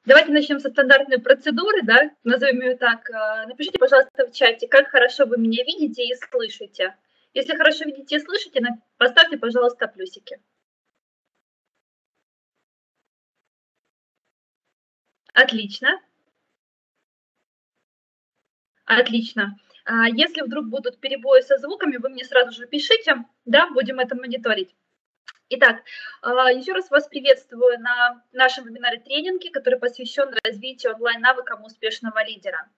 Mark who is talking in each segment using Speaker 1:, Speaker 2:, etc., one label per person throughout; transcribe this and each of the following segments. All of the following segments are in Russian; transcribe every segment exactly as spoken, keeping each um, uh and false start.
Speaker 1: Давайте начнем со стандартной процедуры, да, назовем ее так. А, Напишите, пожалуйста, в чате, как хорошо вы меня видите и слышите. Если хорошо видите и слышите, на- поставьте, пожалуйста, плюсики. Отлично, отлично. А, Если вдруг будут перебои со звуками, вы мне сразу же пишите, да, будем это мониторить. Итак, а, еще раз вас приветствую на нашем вебинаре-тренинге, который посвящен развитию онлайн-навыкам успешного лидера.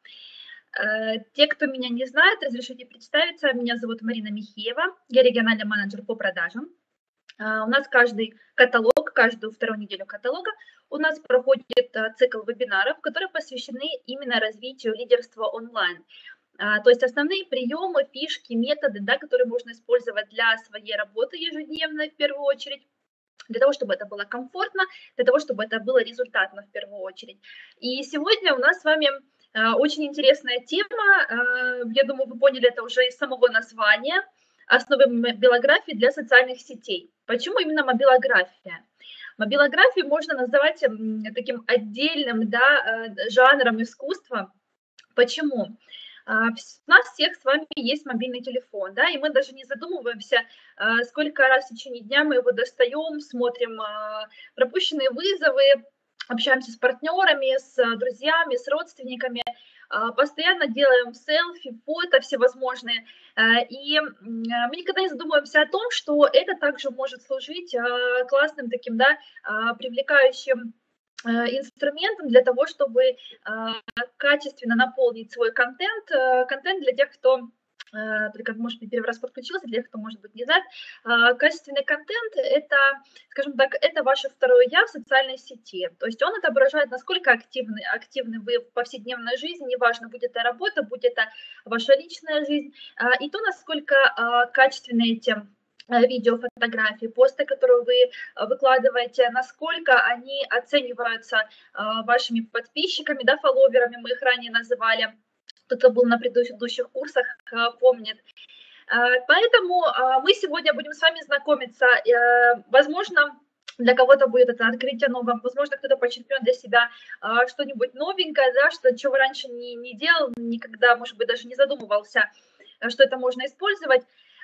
Speaker 1: Э, Те, кто меня не знает, разрешите представиться. Меня зовут Марина Михеева, я региональный менеджер по продажам. А, У нас каждый каталог, каждую вторую неделю каталога у нас проходит а, цикл вебинаров, которые посвящены именно развитию лидерства онлайн. А, То есть основные приемы, фишки, методы, да, которые можно использовать для своей работы ежедневной в первую очередь, для того, чтобы это было комфортно, для того, чтобы это было результатно в первую очередь. И сегодня у нас с вами а, очень интересная тема. а, Я думаю, вы поняли это уже из самого названия. Основы мобилографии для социальных сетей. Почему именно мобилография? Мобилографию можно называть м, таким отдельным, да, э, жанром искусства. Почему? А, вс У нас всех с вами есть мобильный телефон, да, и мы даже не задумываемся, а, сколько раз в течение дня мы его достаем, смотрим, а, пропущенные вызовы, общаемся с партнерами, с а, друзьями, с родственниками, а, постоянно делаем селфи, фото всевозможные. А, И м, а, мы никогда не задумываемся о том, что это также может служить а, классным таким, да, а, привлекающим э, инструментом для того, чтобы а, качественно наполнить свой контент. Э, Контент для тех, кто э, только, может быть, первый раз подключился, для тех, кто, может быть, не знает. А, Качественный контент — это, скажем так, это ваше второе «я» в социальной сети. То есть он отображает, насколько активны, активны вы в повседневной жизни, неважно, будет это работа, будет это ваша личная жизнь, а, и то, насколько а, качественны эти э, видео, фотографии, посты, которые вы э, выкладываете, насколько они оцениваются а, вашими подписчиками, да, фолловерами, мы их ранее называли. Кто-то был на предыдущих курсах, а, помнит. А, Поэтому а, мы сегодня будем с вами знакомиться. Э, Возможно, для кого-то будет это открытие новое, возможно, кто-то почерпнет для себя а, что-нибудь новенькое, да, что, чего раньше не, не делал, никогда, может быть, даже не задумывался, а, что это можно использовать.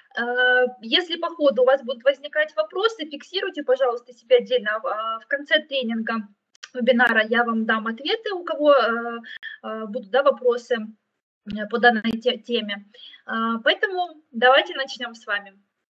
Speaker 1: Э, Если по ходу у вас будут возникать вопросы, фиксируйте, пожалуйста, себе отдельно. А, В конце тренинга, вебинара я вам дам ответы, у кого э, э, будут, да, вопросы э, по данной те- теме. А, Поэтому давайте начнем с вами.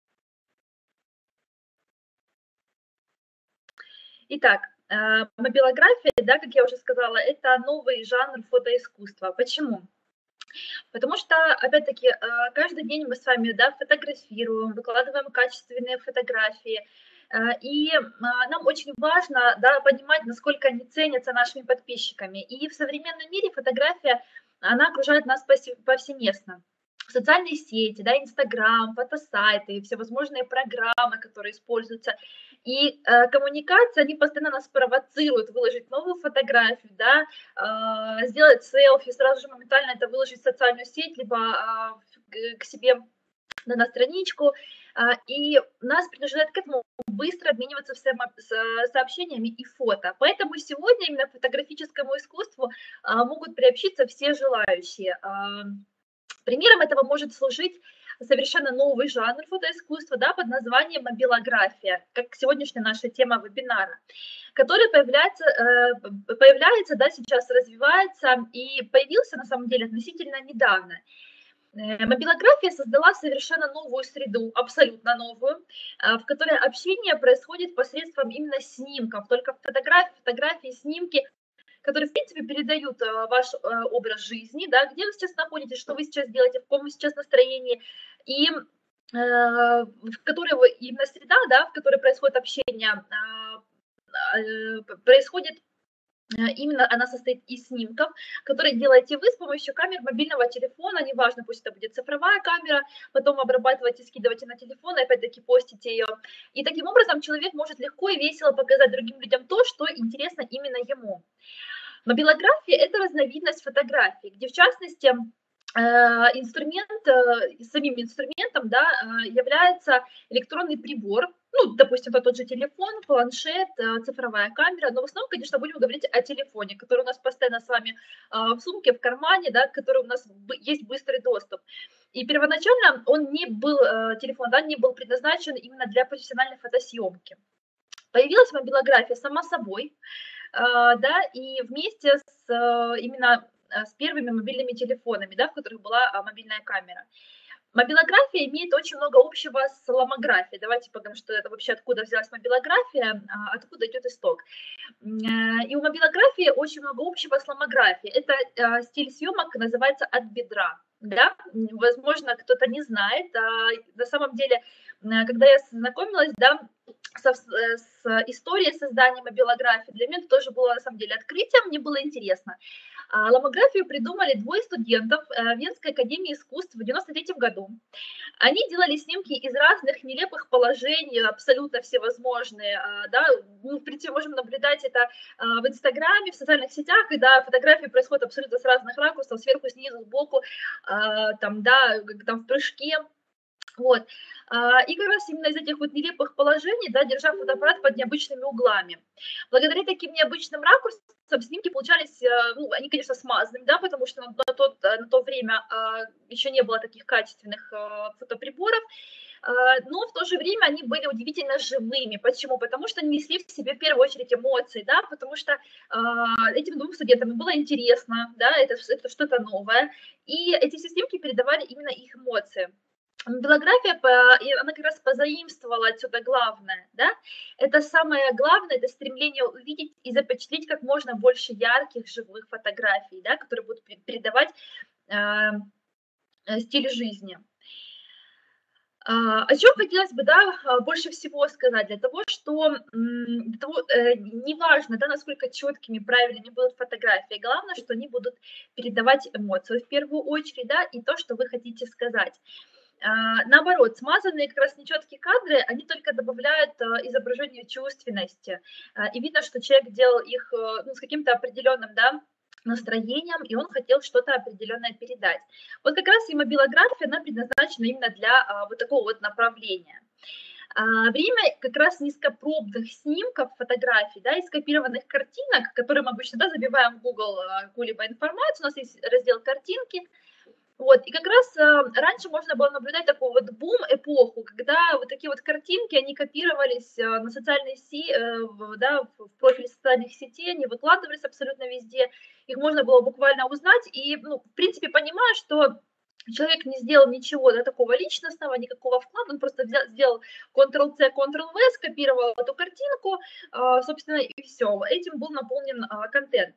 Speaker 1: Итак, э, мобилография, да, как я уже сказала, это новый жанр фотоискусства. Почему? Потому что, опять-таки, э, каждый день мы с вами, да, фотографируем, выкладываем качественные фотографии. Э, И а, нам очень важно, да, понимать, насколько они ценятся нашими подписчиками. И в современном мире фотография, она окружает нас повсе- повсеместно. Социальные сети, да, Инстаграм, фотосайты, всевозможные программы, которые используются. И э, коммуникация, они постоянно нас провоцируют выложить новую фотографию, да, а, сделать селфи, сразу же моментально это выложить в социальную сеть, либо а, к к себе на на страничку. А, И нас принуждает к этому быстро обмениваться всемо- с- сообщениями и фото. Поэтому сегодня именно к фотографическому искусству а, могут приобщиться все желающие. А, Примером этого может служить совершенно новый жанр фотоискусства, да, под названием мобилография, как сегодняшняя наша тема вебинара, который появляется, э, появляется, да, сейчас развивается и появился на самом деле относительно недавно. Э, Мобилография создала совершенно новую среду, абсолютно новую, а, в которой общение происходит посредством именно снимков, только фотографии, фотографии, снимки, которые, в принципе, передают э, ваш э, образ жизни, да, где вы сейчас находитесь, что вы сейчас делаете, в каком вы сейчас настроении, и э, в которой вы, именно среда, да, в которой происходит общение, а, э, происходит э, именно она состоит из снимков, которые делаете вы с помощью камер мобильного телефона, неважно, пусть это будет цифровая камера, потом обрабатываете, скидываете на телефон, и опять-таки постите ее. И таким образом человек может легко и весело показать другим людям то, что интересно именно ему. Мобилография — это разновидность фотографии, где, в частности, э, инструмент, э, самим инструментом, да, э, является электронный прибор, Ну, допустим, это тот же телефон, планшет, э, цифровая камера, но в основном, конечно, будем говорить о телефоне, который у нас постоянно с вами а, в сумке, в кармане, да, к которому у нас бы- есть быстрый доступ. И первоначально он не был, э, телефон, да, не был предназначен именно для профессиональной фотосъемки. Появилась мобилография сама собой, а, да, и вместе с э, именно э, с первыми мобильными телефонами, да, в которых была а, мобильная камера. Мобилография имеет очень много общего с ломографией. Давайте поговорим, что это вообще, откуда взялась мобилография, а, откуда идет исток. М, э, И у мобилографии очень много общего с ломографией. Это э, стиль съемок называется от бедра. Да? М, Возможно, кто-то не знает. а, На самом деле, м, когда я знакомилась, да, со- э, с историей создания мобилографии, для меня это тоже было на самом деле открытием, мне было интересно. А, Ломографию придумали двое студентов э, Венской академии искусств в девяносто третьем году. Они делали снимки из разных нелепых положений, абсолютно всевозможные, а, да. Мы, в принципе, можем наблюдать это а, в Инстаграме, в социальных сетях, когда фотографии происходят абсолютно с разных ракурсов, сверху, снизу, сбоку, а, там, да, как там в прыжке. Вот. А, И как раз именно из этих вот нелепых положений, да, держа фотоаппарат под необычными углами. Благодаря таким необычным ракурсам снимки получались, э, ну, они, конечно, смазанными, да, потому что на, на, тот, на то время а, еще не было таких качественных а, фотоприборов, а, но в то же время они были удивительно живыми. Почему? Потому что они несли в себе в первую очередь эмоции, да, потому что а, этим двум студентам было интересно, да, это, это что-то новое, и эти все снимки передавали именно их эмоции. Мобилография, она как раз позаимствовала отсюда главное, да, это самое главное, это стремление увидеть и запечатлеть как можно больше ярких, живых фотографий, да, которые будут передавать э, стиль жизни. А, о чем хотелось бы, да, а, больше всего сказать, для того, что м, для того, э, неважно, да, насколько четкими, правильными будут фотографии, главное, что они будут передавать эмоцию в первую очередь, да, и то, что вы хотите сказать. А, наоборот, смазанные как раз нечеткие кадры, они только добавляют а, изображению чувственности. А, и видно, что человек делал их э, ну, с каким-то определенным, да, настроением, и он хотел что-то определенное передать. Вот как раз и мобилография, она предназначена именно для а, вот такого вот направления. А, время как раз низкопробных снимков, фотографий, да, и скопированных картинок, которые мы обычно, да, забиваем в Google а, какую-либо информацию, у нас есть раздел картинки, вот, и как раз э, раньше можно было наблюдать такую вот бум-эпоху, когда вот такие вот картинки, они копировались э, на социальные сети, э, в, да, в профиль социальных сетей, они выкладывались абсолютно везде, их можно было буквально узнать, и, ну, в принципе, понимаю, что человек не сделал ничего, да, такого личностного, никакого вклада, он просто взял, сделал контрол-C, контрол-V, скопировал эту картинку, э, собственно, и все. Этим был наполнен э, контент.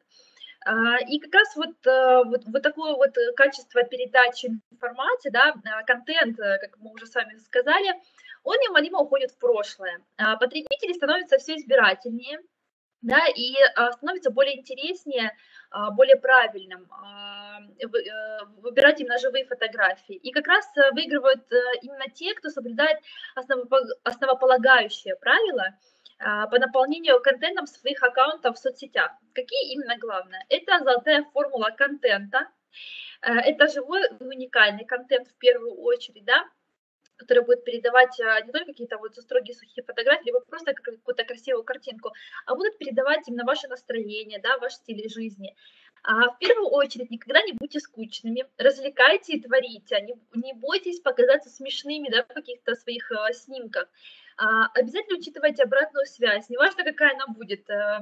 Speaker 1: А, И как раз вот, э, вот, вот такое вот э, качество передачи информации, да, а, контент, э, как мы уже с вами сказали, он неумолимо уходит в прошлое. А, Потребители становятся все избирательнее, да, и а, становится более интереснее, а, более правильным а, вы- э, выбирать именно живые фотографии. И как раз э, выигрывают э, именно те, кто соблюдает основопо- основополагающие правила а, по наполнению контентом своих аккаунтов в соцсетях. Какие именно главное? Это золотая формула контента, э, это живой и уникальный контент в первую очередь, да, который будет передавать а, не только какие-то вот строгие сухие фотографии, либо просто как- какую-то красивую картинку, а будут передавать именно ваше настроение, да, ваш стиль жизни. А в первую очередь никогда не будьте скучными, развлекайте и творите, не, не бойтесь показаться смешными, да, в каких-то своих а, снимках. А, обязательно учитывайте обратную связь, неважно, какая она будет. э,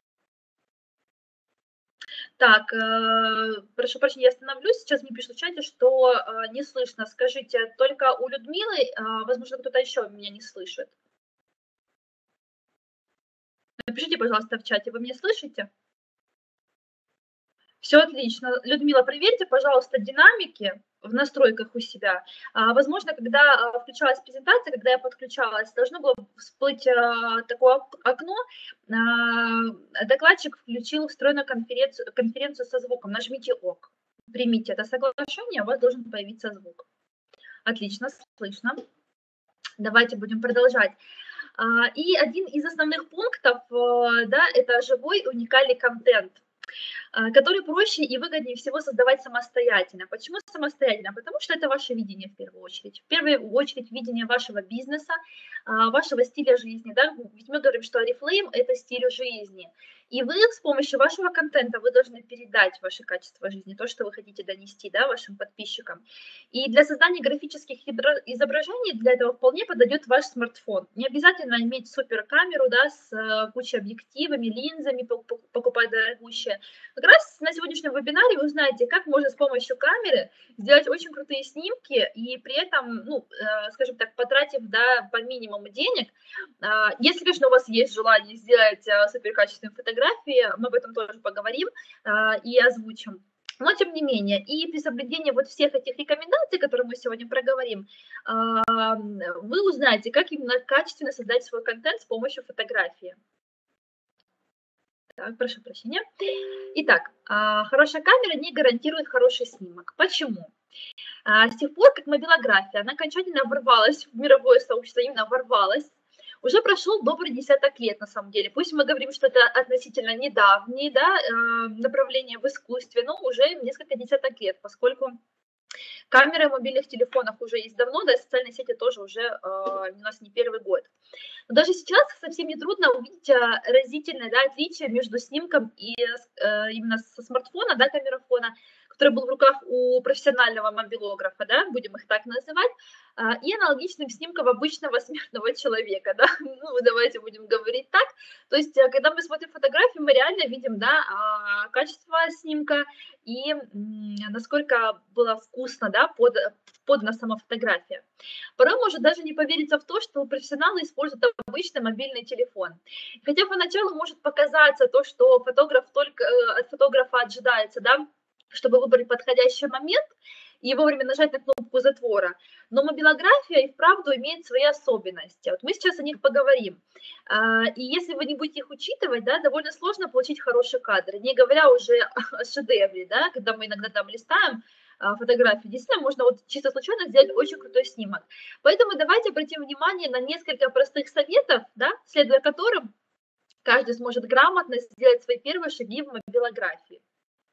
Speaker 1: Так, э, прошу прощения, я остановлюсь. Сейчас мне пишут в чате, что э, не слышно. Скажите, только у Людмилы, э, возможно, кто-то еще меня не слышит. Напишите, пожалуйста, в чате, вы меня слышите? Все отлично. Людмила, проверьте, пожалуйста, динамики в настройках у себя. А, возможно, когда а, включалась презентация, когда я подключалась, должно было всплыть а, такое ок- окно. а, Докладчик включил встроенную конференцию, конференцию со звуком. Нажмите ок. Примите это соглашение, у вас должен появиться звук. Отлично, слышно. Давайте будем продолжать. А, И один из основных пунктов, э, да, это живой уникальный контент. который проще и выгоднее всего создавать самостоятельно. Почему самостоятельно? Потому что это ваше видение в первую очередь. В первую очередь видение вашего бизнеса, вашего стиля жизни. Да? Ведь мы говорим, что Oriflame – это стиль жизни. И вы с помощью вашего контента вы должны передать ваше качество жизни, то, что вы хотите донести, да, вашим подписчикам. И для создания графических изображений для этого вполне подойдет ваш смартфон. Не обязательно иметь суперкамеру, да, с кучей объективами, линзами, покупать дорогущие. Как раз на сегодняшнем вебинаре вы узнаете, как можно с помощью камеры сделать очень крутые снимки и при этом, ну, скажем так, потратив, да, по минимуму денег. Если, конечно, у вас есть желание сделать суперкачественные фотографии, мы об этом тоже поговорим и озвучим. Но, тем не менее, и при соблюдении вот всех этих рекомендаций, которые мы сегодня проговорим, вы узнаете, как именно качественно создать свой контент с помощью фотографии. Так, прошу прощения. Итак, хорошая камера не гарантирует хороший снимок. Почему? С тех пор, как мобилография, она окончательно ворвалась в мировое сообщество, именно ворвалась, уже прошел добрый десяток лет, на самом деле. Пусть мы говорим, что это относительно недавнее, да, направление в искусстве, но уже несколько десяток лет, поскольку камеры в мобильных телефонах уже есть давно, да, и социальные сети тоже уже у нас не первый год. Но даже сейчас совсем не трудно увидеть разительное, да, отличие между снимком и именно со смартфона, да, камерафона, который был в руках у профессионального мобилографа, да, будем их так называть, и аналогичным снимком обычного смертного человека, да, ну, давайте будем говорить так. То есть, когда мы смотрим фотографии, мы реально видим, да, качество снимка и насколько было вкусно, да, под, подана сама фотография. Порой может даже не повериться в то, что профессионалы используют обычный мобильный телефон. Хотя поначалу может показаться то, что фотограф только, от фотографа ожидается, да, чтобы выбрать подходящий момент и вовремя нажать на кнопку затвора. Но мобилография и вправду имеет свои особенности. Вот мы сейчас о них поговорим. И если вы не будете их учитывать, да, довольно сложно получить хороший кадр. Не говоря уже о шедевре, да, когда мы иногда там листаем фотографии, действительно можно вот чисто случайно сделать очень крутой снимок. Поэтому давайте обратим внимание на несколько простых советов, да, следуя которым каждый сможет грамотно сделать свои первые шаги в мобилографии.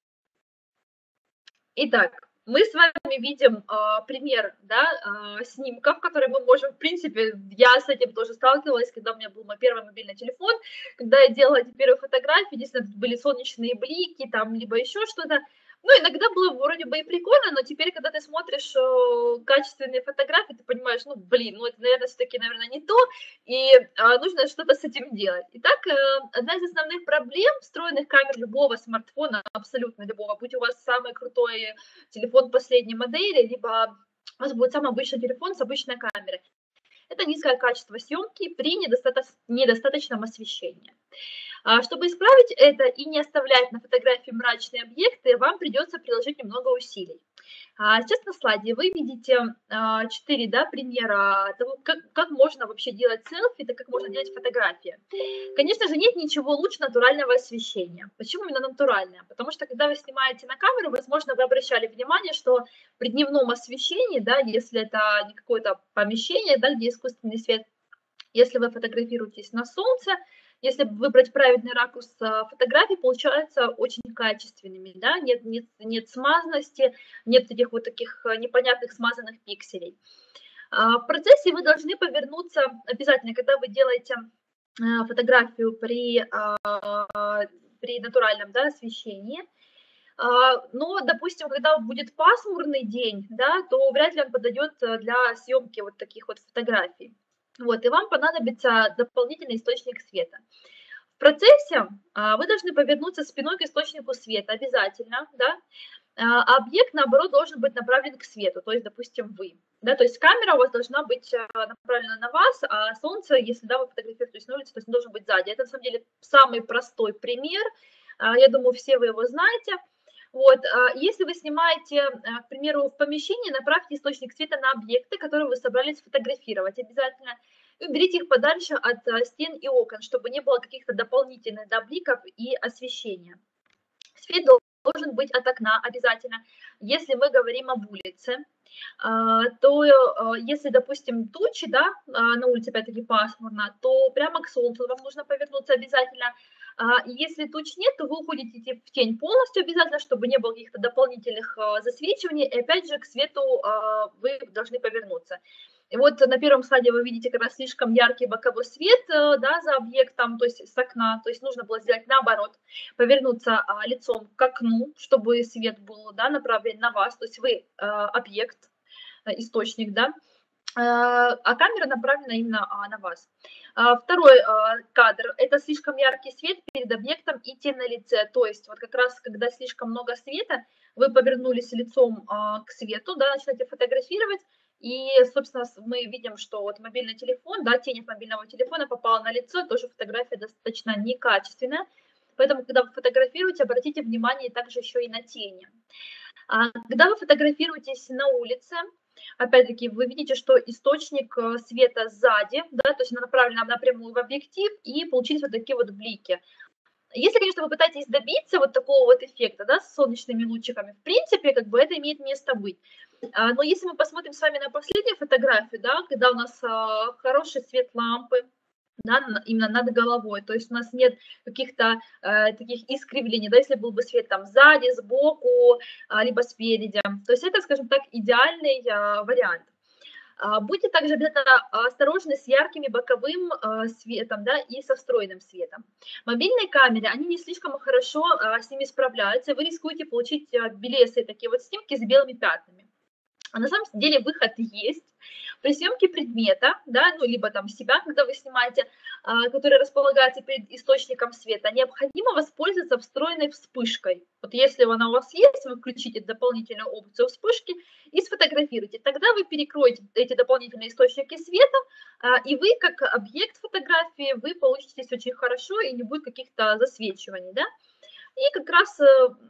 Speaker 1: Итак, мы с вами видим э, пример, да, э, снимков, которые мы можем, в принципе, я с этим тоже сталкивалась, когда у меня был мой первый мобильный телефон, когда я делала эти первые фотографии, действительно, были солнечные блики, там, либо еще что-то. Ну, иногда было вроде бы и прикольно, но теперь, когда ты смотришь э, качественные фотографии, ты понимаешь, ну, блин, ну, это, наверное, все-таки, наверное, не то, и э, нужно что-то с этим делать. Итак, э, одна из основных проблем встроенных камер любого смартфона, абсолютно любого, будь у вас самый крутой телефон последней модели, либо у вас будет самый обычный телефон с обычной камерой, это низкое качество съемки при недостаточном, недостаточном освещении. Чтобы исправить это и не оставлять на фотографии мрачные объекты, вам придется приложить немного усилий. Сейчас на слайде вы видите четыре, да, примера того, как, как можно вообще делать селфи, да, как можно делать фотографии. Конечно же, нет ничего лучше натурального освещения. Почему именно натуральное? Потому что, когда вы снимаете на камеру, возможно, вы обращали внимание, что при дневном освещении, да, если это не какое-то помещение, да, где искусственный свет, если вы фотографируетесь на солнце, если выбрать правильный ракурс фотографий, получаются очень качественными, да, нет, нет, нет смазанности, нет этих вот таких непонятных смазанных пикселей. В процессе вы должны повернуться обязательно, когда вы делаете фотографию при, при натуральном, да, освещении. Но, допустим, когда будет пасмурный день, да, то вряд ли он подойдет для съемки вот таких вот фотографий. Вот, и вам понадобится дополнительный источник света. В процессе а, вы должны повернуться спиной к источнику света обязательно, да, а объект, наоборот, должен быть направлен к свету, то есть, допустим, вы. Да, то есть камера у вас должна быть направлена на вас, а солнце, если, да, вы фотографируетесь на улице, то есть он должен быть сзади. Это, на самом деле, самый простой пример, а, я думаю, все вы его знаете. Вот, если вы снимаете, к примеру, в помещении, направьте источник света на объекты, которые вы собрались фотографировать обязательно. И уберите их подальше от стен и окон, чтобы не было каких-то дополнительных, да, бликов и освещения. Свет должен быть от окна обязательно. Если мы говорим об улице, то если, допустим, тучи, да, на улице опять-таки пасмурно, то прямо к солнцу вам нужно повернуться обязательно. А, и если туч нет, то вы уходите в тень полностью обязательно, чтобы не было каких-то дополнительных а, засвечиваний. И опять же к свету а, вы должны повернуться. И вот на первом слайде вы видите как раз слишком яркий боковой свет, э, да, за объектом, то есть с окна. То есть нужно было сделать наоборот, повернуться а, лицом к окну, чтобы свет был, да, направлен на вас. То есть вы а, объект, а, источник, да, а камера направлена именно а, на вас. А, второй а, кадр – это слишком яркий свет перед объектом и тень на лице. То есть вот как раз, когда слишком много света, вы повернулись лицом а, к свету, да, начинаете фотографировать, и, собственно, мы видим, что вот мобильный телефон, да, тень от мобильного телефона попала на лицо, тоже фотография достаточно некачественная. Поэтому, когда вы фотографируете, обратите внимание также еще и на тени. А, когда вы фотографируетесь на улице, опять-таки, вы видите, что источник света сзади, да, то есть она направлена напрямую в объектив, и получились вот такие вот блики. Если, конечно, вы пытаетесь добиться вот такого вот эффекта, да, с солнечными лучиками, в принципе, как бы это имеет место быть. А, но если мы посмотрим с вами на последнюю фотографию, да, когда у нас а, хороший свет лампы, да, именно над головой, то есть у нас нет каких-то э, таких искривлений, да, если был бы свет там сзади, сбоку, а, либо спереди, то есть это, скажем так, идеальный а, вариант. А, будьте также обязательно осторожны с яркими боковым а, светом, да, и со встроенным светом. Мобильные камеры, они не слишком хорошо а, с ними справляются, вы рискуете получить а, белесые такие вот снимки с белыми пятнами. А на самом деле выход есть. При съемке предмета, да, ну, либо там себя, когда вы снимаете, а, который располагается перед источником света, необходимо воспользоваться встроенной вспышкой. Вот если она у вас есть, вы включите дополнительную опцию вспышки и сфотографируете. Тогда вы перекроете эти дополнительные источники света, а, и вы, как объект фотографии, вы получитесь очень хорошо, и не будет каких-то засвечиваний, да. И как раз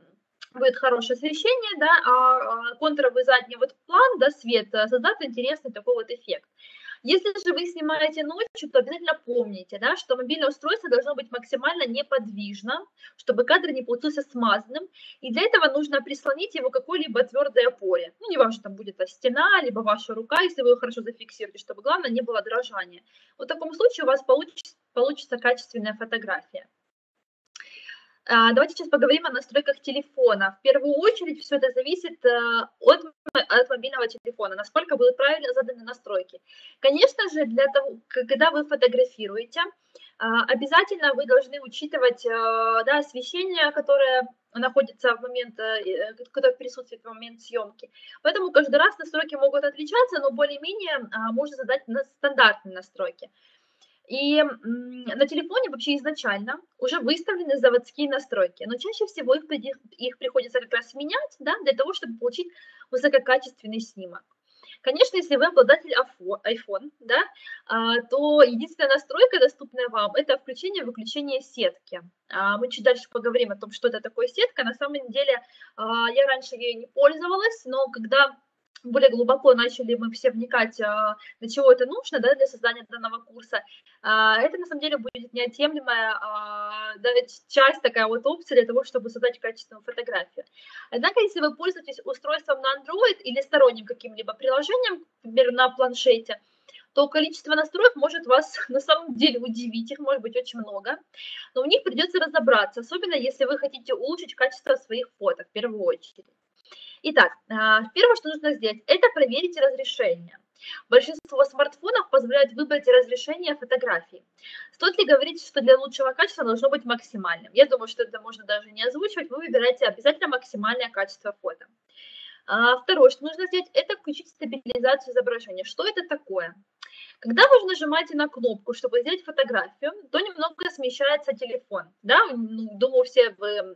Speaker 1: будет хорошее освещение, да, а контуровый задний вот план, да, свет создаст интересный такой вот эффект. Если же вы снимаете ночью, то обязательно помните, да, что мобильное устройство должно быть максимально неподвижно, чтобы кадр не получился смазанным, и для этого нужно прислонить его к какой-либо твердой опоре. Ну, неважно, там будет стена, либо ваша рука, если вы ее хорошо зафиксируете, чтобы, главное, не было дрожания. Вот в таком случае у вас получится, получится качественная фотография. Давайте сейчас поговорим о настройках телефона. В первую очередь все это зависит от, от мобильного телефона, насколько будут правильно заданы настройки. Конечно же, для того, когда вы фотографируете, обязательно вы должны учитывать, да, освещение, которое находится в момент, которое присутствует в момент съемки. Поэтому каждый раз настройки могут отличаться, но более-менее можно задать на стандартные настройки. И на телефоне вообще изначально уже выставлены заводские настройки, но чаще всего их, их приходится как раз менять, да, для того, чтобы получить высококачественный снимок. Конечно, если вы обладатель iPhone, да, то единственная настройка, доступная вам, это включение-выключение сетки. Мы чуть дальше поговорим о том, что это такое сетка. На самом деле я раньше ей не пользовалась, но когда более глубоко начали мы все вникать, для чего это нужно, да, для создания данного курса, это на самом деле будет неотъемлемая, да, часть, такая вот опция для того, чтобы создать качественную фотографию. Однако, если вы пользуетесь устройством на Android или сторонним каким-либо приложением, например, на планшете, то количество настроек может вас на самом деле удивить, их может быть очень много, но в них придется разобраться, особенно если вы хотите улучшить качество своих фото в первую очередь. Итак, первое, что нужно сделать, это проверить разрешение. Большинство смартфонов позволяют выбрать разрешение фотографий. Стоит ли говорить, что для лучшего качества должно быть максимальным? Я думаю, что это можно даже не озвучивать. Вы выбираете обязательно максимальное качество фото. Второе, что нужно сделать, это включить стабилизацию изображения. Что это такое? Когда вы нажимаете на кнопку, чтобы сделать фотографию, то немного смещается телефон. Да? Думаю, все вы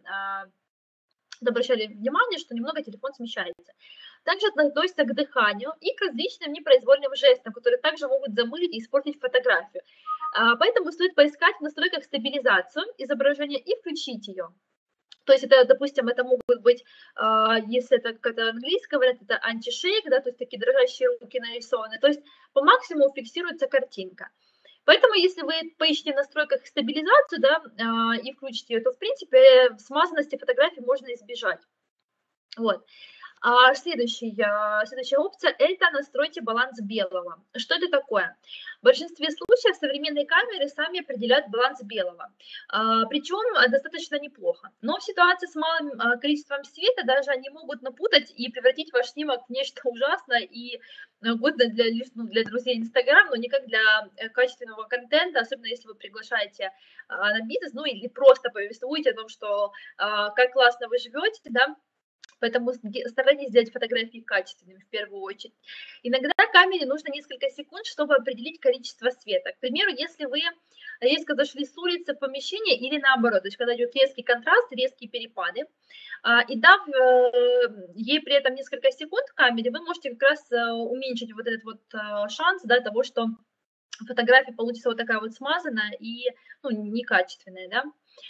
Speaker 1: обращали внимание, что немного телефон смещается. Также это относится к дыханию и к различным непроизвольным жестам, которые также могут замылить и испортить фотографию. Поэтому стоит поискать в настройках стабилизацию изображения и включить ее. То есть это, допустим, это могут быть, если это какая-то английская вариант, это антишейк, да, то есть такие дрожащие руки нарисованы. То есть по максимуму фиксируется картинка. Поэтому, если вы поищете в настройках стабилизацию, да, и включите ее, то, в принципе, смазанности фотографии можно избежать. Вот. А следующий, а, следующая опция — это настройте баланс белого. Что это такое? В большинстве случаев современные камеры сами определяют баланс белого, а, причем а, достаточно неплохо. Но в ситуации с малым а, количеством света даже они могут напутать и превратить ваш снимок в нечто ужасное и а, годное для, лишь, ну, для друзей Инстаграм, но никак для э, качественного контента, особенно если вы приглашаете а, на бизнес, ну или просто повествуете о том, что а, как классно вы живете, да. Поэтому старайтесь сделать фотографии качественными в первую очередь. Иногда камере нужно несколько секунд, чтобы определить количество света. К примеру, если вы резко зашли с улицы в помещение или наоборот, то есть когда идет резкий контраст, резкие перепады, и дав э, ей при этом несколько секунд в камере, вы можете как раз э, уменьшить вот этот вот э, шанс, да, того, что фотография получится вот такая вот смазанная и, ну, некачественная, да.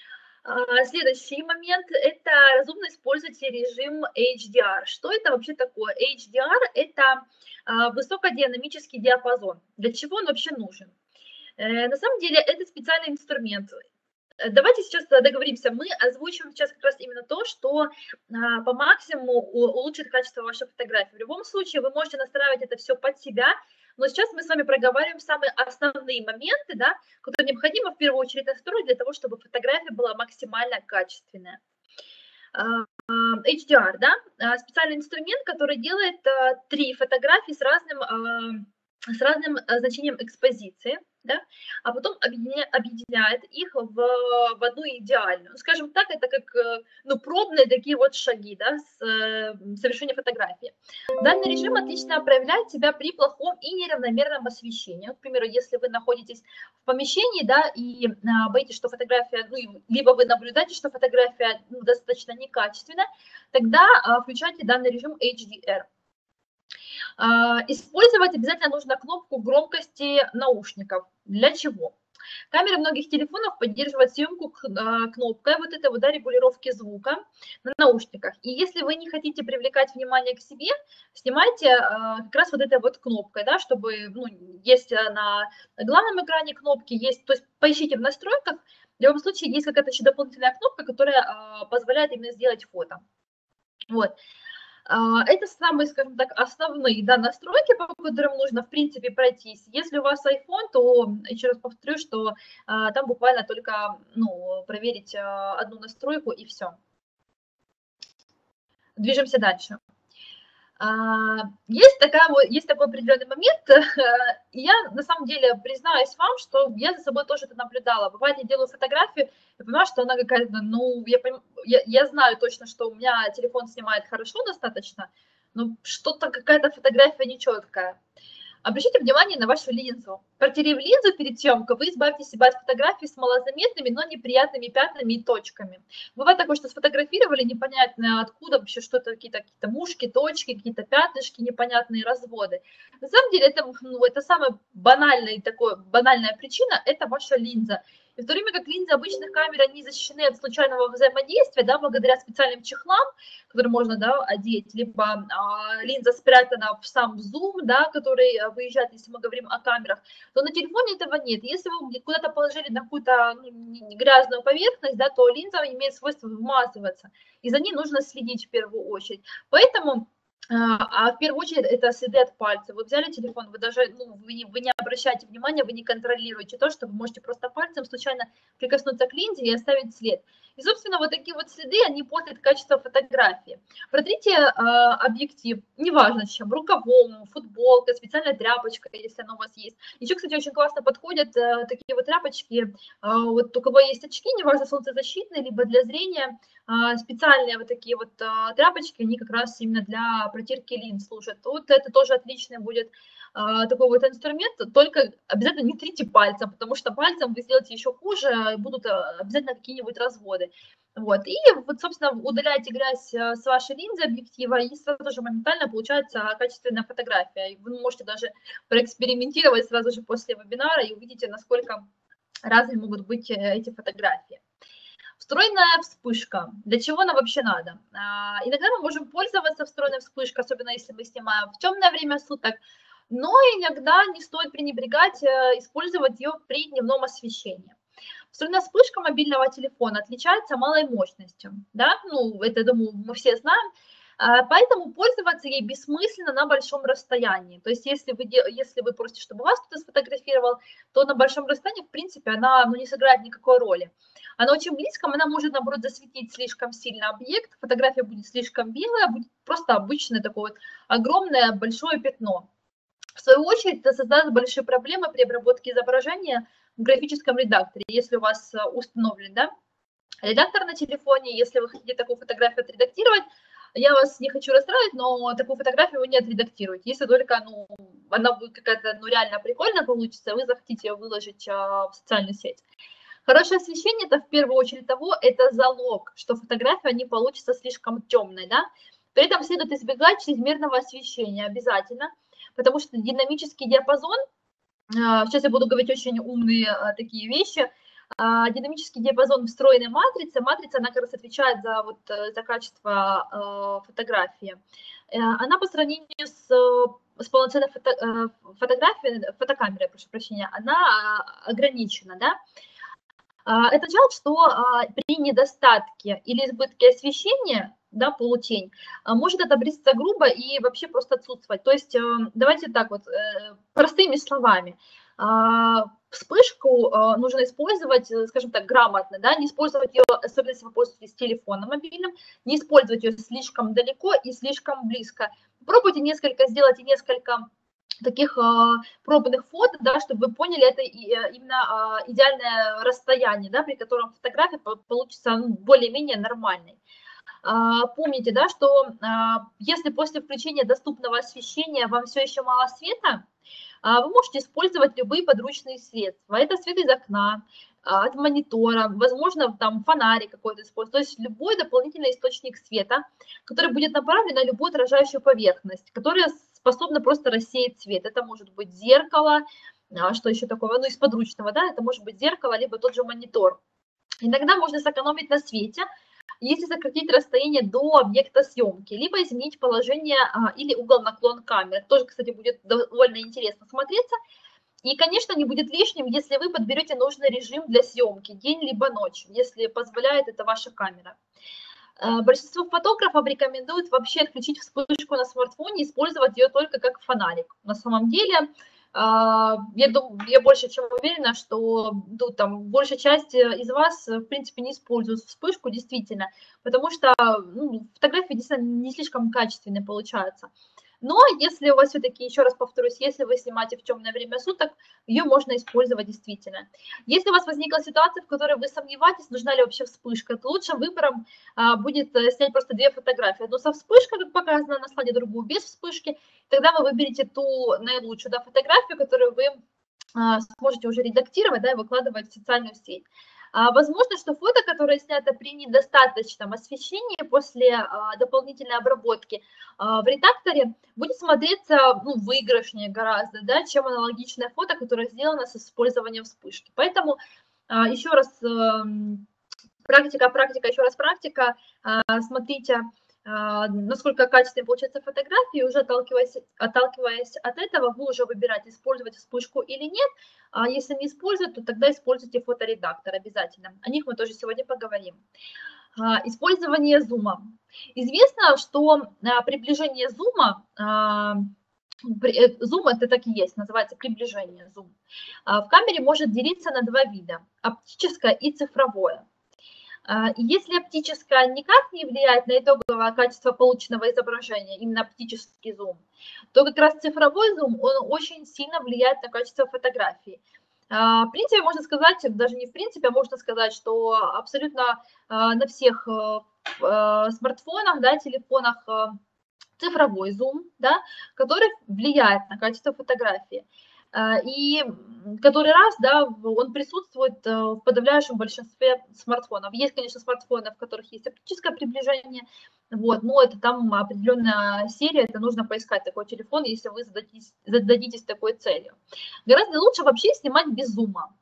Speaker 1: А, следующий момент — это разумно используйте режим эйч ди ар. Что это вообще такое? эйч ди ар — это а, высокодинамический диапазон. Для чего он вообще нужен? Э, на самом деле это специальный инструмент. Э, Давайте сейчас договоримся. Мы озвучим сейчас как раз именно то, что а, по максимуму у- улучшит качество вашей фотографии. В любом случае вы можете настраивать это все под себя, но сейчас мы с вами проговариваем самые основные моменты, да, которые необходимо в первую очередь настроить для того, чтобы фотография была максимально качественная. А, а, эйч ди ар, да, а, специальный инструмент, который делает а, три фотографии с разным, а, с разным а, значением экспозиции, да, а потом объединя, объединяет их в, в одну идеальную. Скажем так, это как э, ну, пробные такие вот шаги, да, с э, совершения фотографии. Данный режим отлично проявляет себя при плохом и неравномерном освещении. К примеру, если вы находитесь в помещении, да, и а, боитесь, что фотография, ну, либо вы наблюдаете, что фотография ну, достаточно некачественная, тогда а, включайте данный режим эйч ди ар. А, использовать обязательно нужно кнопку громкости наушников. Для чего? Камеры многих телефонов поддерживают съемку а, кнопкой вот этой вот, да, регулировки звука на наушниках. И если вы не хотите привлекать внимание к себе, снимайте а, как раз вот этой вот кнопкой, да, чтобы, ну, есть на главном экране кнопки, есть, то есть поищите в настройках, в любом случае есть какая-то еще дополнительная кнопка, которая а, позволяет именно сделать фото. Вот. Это самые, скажем так, основные, да, настройки, по которым нужно, в принципе, пройтись. Если у вас iPhone, то, еще раз повторю, что а, там буквально только, ну, проверить а, одну настройку и все. Движемся дальше. А, есть, такая, есть такой определенный момент, и я на самом деле признаюсь вам, что я за собой тоже это наблюдала. Бывает, я делаю фотографию, я понимаю, что она какая-то, ну, я, я, я знаю точно, что у меня телефон снимает хорошо достаточно, но что-то какая-то фотография нечеткая. Обратите внимание на вашу линзу. Протерев линзу перед съемкой, вы избавите себя от фотографий с малозаметными, но неприятными пятнами и точками. Бывает такое, что сфотографировали непонятно откуда, вообще что-то, какие-то какие мушки, точки, какие-то пятнышки, непонятные разводы. На самом деле это, ну, это самая банальная, такое, банальная причина, это ваша линза. И в то время как линзы обычных камер, они защищены от случайного взаимодействия, да, благодаря специальным чехлам, которые можно, да, одеть, либо а, линза спрятана в сам зум, да, который выезжает, если мы говорим о камерах, то на телефоне этого нет. Если вы куда-то положили на какую-то, ну, грязную поверхность, да, то линза имеет свойство вмазываться, и за ней нужно следить в первую очередь. Поэтому а в первую очередь это следы от пальца. Вы взяли телефон, вы даже, ну, вы, не, вы не обращаете внимания, вы не контролируете то, что вы можете просто пальцем случайно прикоснуться к линзе и оставить след. И, собственно, вот такие вот следы, они портят качество фотографии. Протрите э, объектив, неважно чем, рукавом, футболкой, специальная тряпочка, если она у вас есть. Еще, кстати, очень классно подходят э, такие вот тряпочки, э, вот у кого есть очки, неважно, солнцезащитные, либо для зрения, э, специальные вот такие вот э, тряпочки, они как раз именно для протирки линз служат. Вот это тоже отличный будет э, такой вот инструмент, только обязательно не трите пальцем, потому что пальцем вы сделаете еще хуже, будут обязательно какие-нибудь разводы. Вот. И вот, собственно, удаляете грязь с вашей линзы объектива, и сразу же моментально получается качественная фотография. И вы можете даже проэкспериментировать сразу же после вебинара и увидите, насколько разные могут быть эти фотографии. Встроенная вспышка. Для чего она вообще надо? А, иногда мы можем пользоваться встроенной вспышкой, особенно если мы снимаем в темное время суток, но иногда не стоит пренебрегать, использовать ее при дневном освещении. Встроенная вспышка мобильного телефона отличается малой мощностью, да, ну, это, думаю, мы все знаем. Поэтому пользоваться ей бессмысленно на большом расстоянии. То есть если вы, если вы просите, чтобы вас кто-то сфотографировал, то на большом расстоянии, в принципе, она ну, не сыграет никакой роли. А на очень близком она может, наоборот, засветить слишком сильно объект, фотография будет слишком белая, будет просто обычное такое вот огромное большое пятно. В свою очередь, это создаст большие проблемы при обработке изображения в графическом редакторе, если у вас установлен, да, редактор на телефоне, если вы хотите такую фотографию отредактировать, я вас не хочу расстраивать, но такую фотографию вы не отредактируете. Если только ну, она будет какая-то ну, реально прикольно получится, вы захотите ее выложить а, в социальную сеть. Хорошее освещение – это в первую очередь того, это залог, что фотография не получится слишком темной, да. При этом следует избегать чрезмерного освещения обязательно, потому что динамический диапазон, сейчас я буду говорить очень умные такие вещи, динамический диапазон встроенной матрицы, матрица, она как раз отвечает за, вот, за качество фотографии, она по сравнению с, с полноценной фото, фотографией, фотокамерой, прошу прощения, она ограничена, да. Это означает, что при недостатке или избытке освещения, да, полутень, может отобразиться грубо и вообще просто отсутствовать. То есть давайте так вот, простыми словами, вспышку нужно использовать, скажем так, грамотно, да, не использовать ее, особенно если вы пользуетесь телефоном мобильным, не использовать ее слишком далеко и слишком близко. Пробуйте несколько, сделайте несколько таких а, пробных фото, да, чтобы вы поняли, это и, а, именно а, идеальное расстояние, да, при котором фотография получится ну, более-менее нормальной. А, помните, да, что а, если после включения доступного освещения вам все еще мало света, а, вы можете использовать любые подручные средства. Это свет из окна, а, от монитора, возможно, там фонарик какой-то использовать, то есть любой дополнительный источник света, который будет направлен на любую отражающую поверхность, которая способна просто рассеять свет. Это может быть зеркало, что еще такого, ну, из подручного, да, это может быть зеркало, либо тот же монитор. Иногда можно сэкономить на свете, если сократить расстояние до объекта съемки, либо изменить положение а, или угол наклон камеры. Тоже, кстати, будет довольно интересно смотреться. И, конечно, не будет лишним, если вы подберете нужный режим для съемки, день либо ночь, если позволяет это ваша камера. Большинство фотографов рекомендуют вообще отключить вспышку на смартфоне, использовать ее только как фонарик. На самом деле, я, думаю, я больше чем уверена, что ну, там, большая часть из вас, в принципе, не использует вспышку, действительно, потому что ну, фотографии действительно не слишком качественные получаются. Но если у вас все-таки, еще раз повторюсь, если вы снимаете в темное время суток, ее можно использовать действительно. Если у вас возникла ситуация, в которой вы сомневаетесь, нужна ли вообще вспышка, то лучшим выбором а, будет снять просто две фотографии. Одну со вспышкой, как показано на слайде, другую без вспышки. Тогда вы выберете ту наилучшую да, фотографию, которую вы а, сможете уже редактировать да, и выкладывать в социальную сеть. А, возможно, что фото, которое снято при недостаточном освещении после а, дополнительной обработки а, в редакторе, будет смотреться ну, выигрышнее гораздо, да, чем аналогичное фото, которое сделано с использованием вспышки. Поэтому а, еще раз а, практика, практика, еще раз практика. А, смотрите, а, насколько качественной получается фотографии, уже отталкиваясь, отталкиваясь от этого, вы уже выбираете, использовать вспышку или нет. А если не использовать, то тогда используйте фоторедактор обязательно. О них мы тоже сегодня поговорим. А, использование зума. Известно, что а, приближение зума, а, зум это так и есть, называется приближение зум, а, в камере может делиться на два вида, оптическое и цифровое. Если оптическое никак не влияет на итоговое качество полученного изображения, именно оптический зум, то как раз цифровой зум, он очень сильно влияет на качество фотографии. В принципе, можно сказать, даже не в принципе, а можно сказать, что абсолютно на всех смартфонах, да, телефонах цифровой зум, да, который влияет на качество фотографии. И который раз, да, он присутствует в подавляющем большинстве смартфонов. Есть, конечно, смартфоны, в которых есть оптическое приближение, вот, но это там определенная серия, это нужно поискать такой телефон, если вы зададитесь, зададитесь такой целью. Гораздо лучше вообще снимать без зума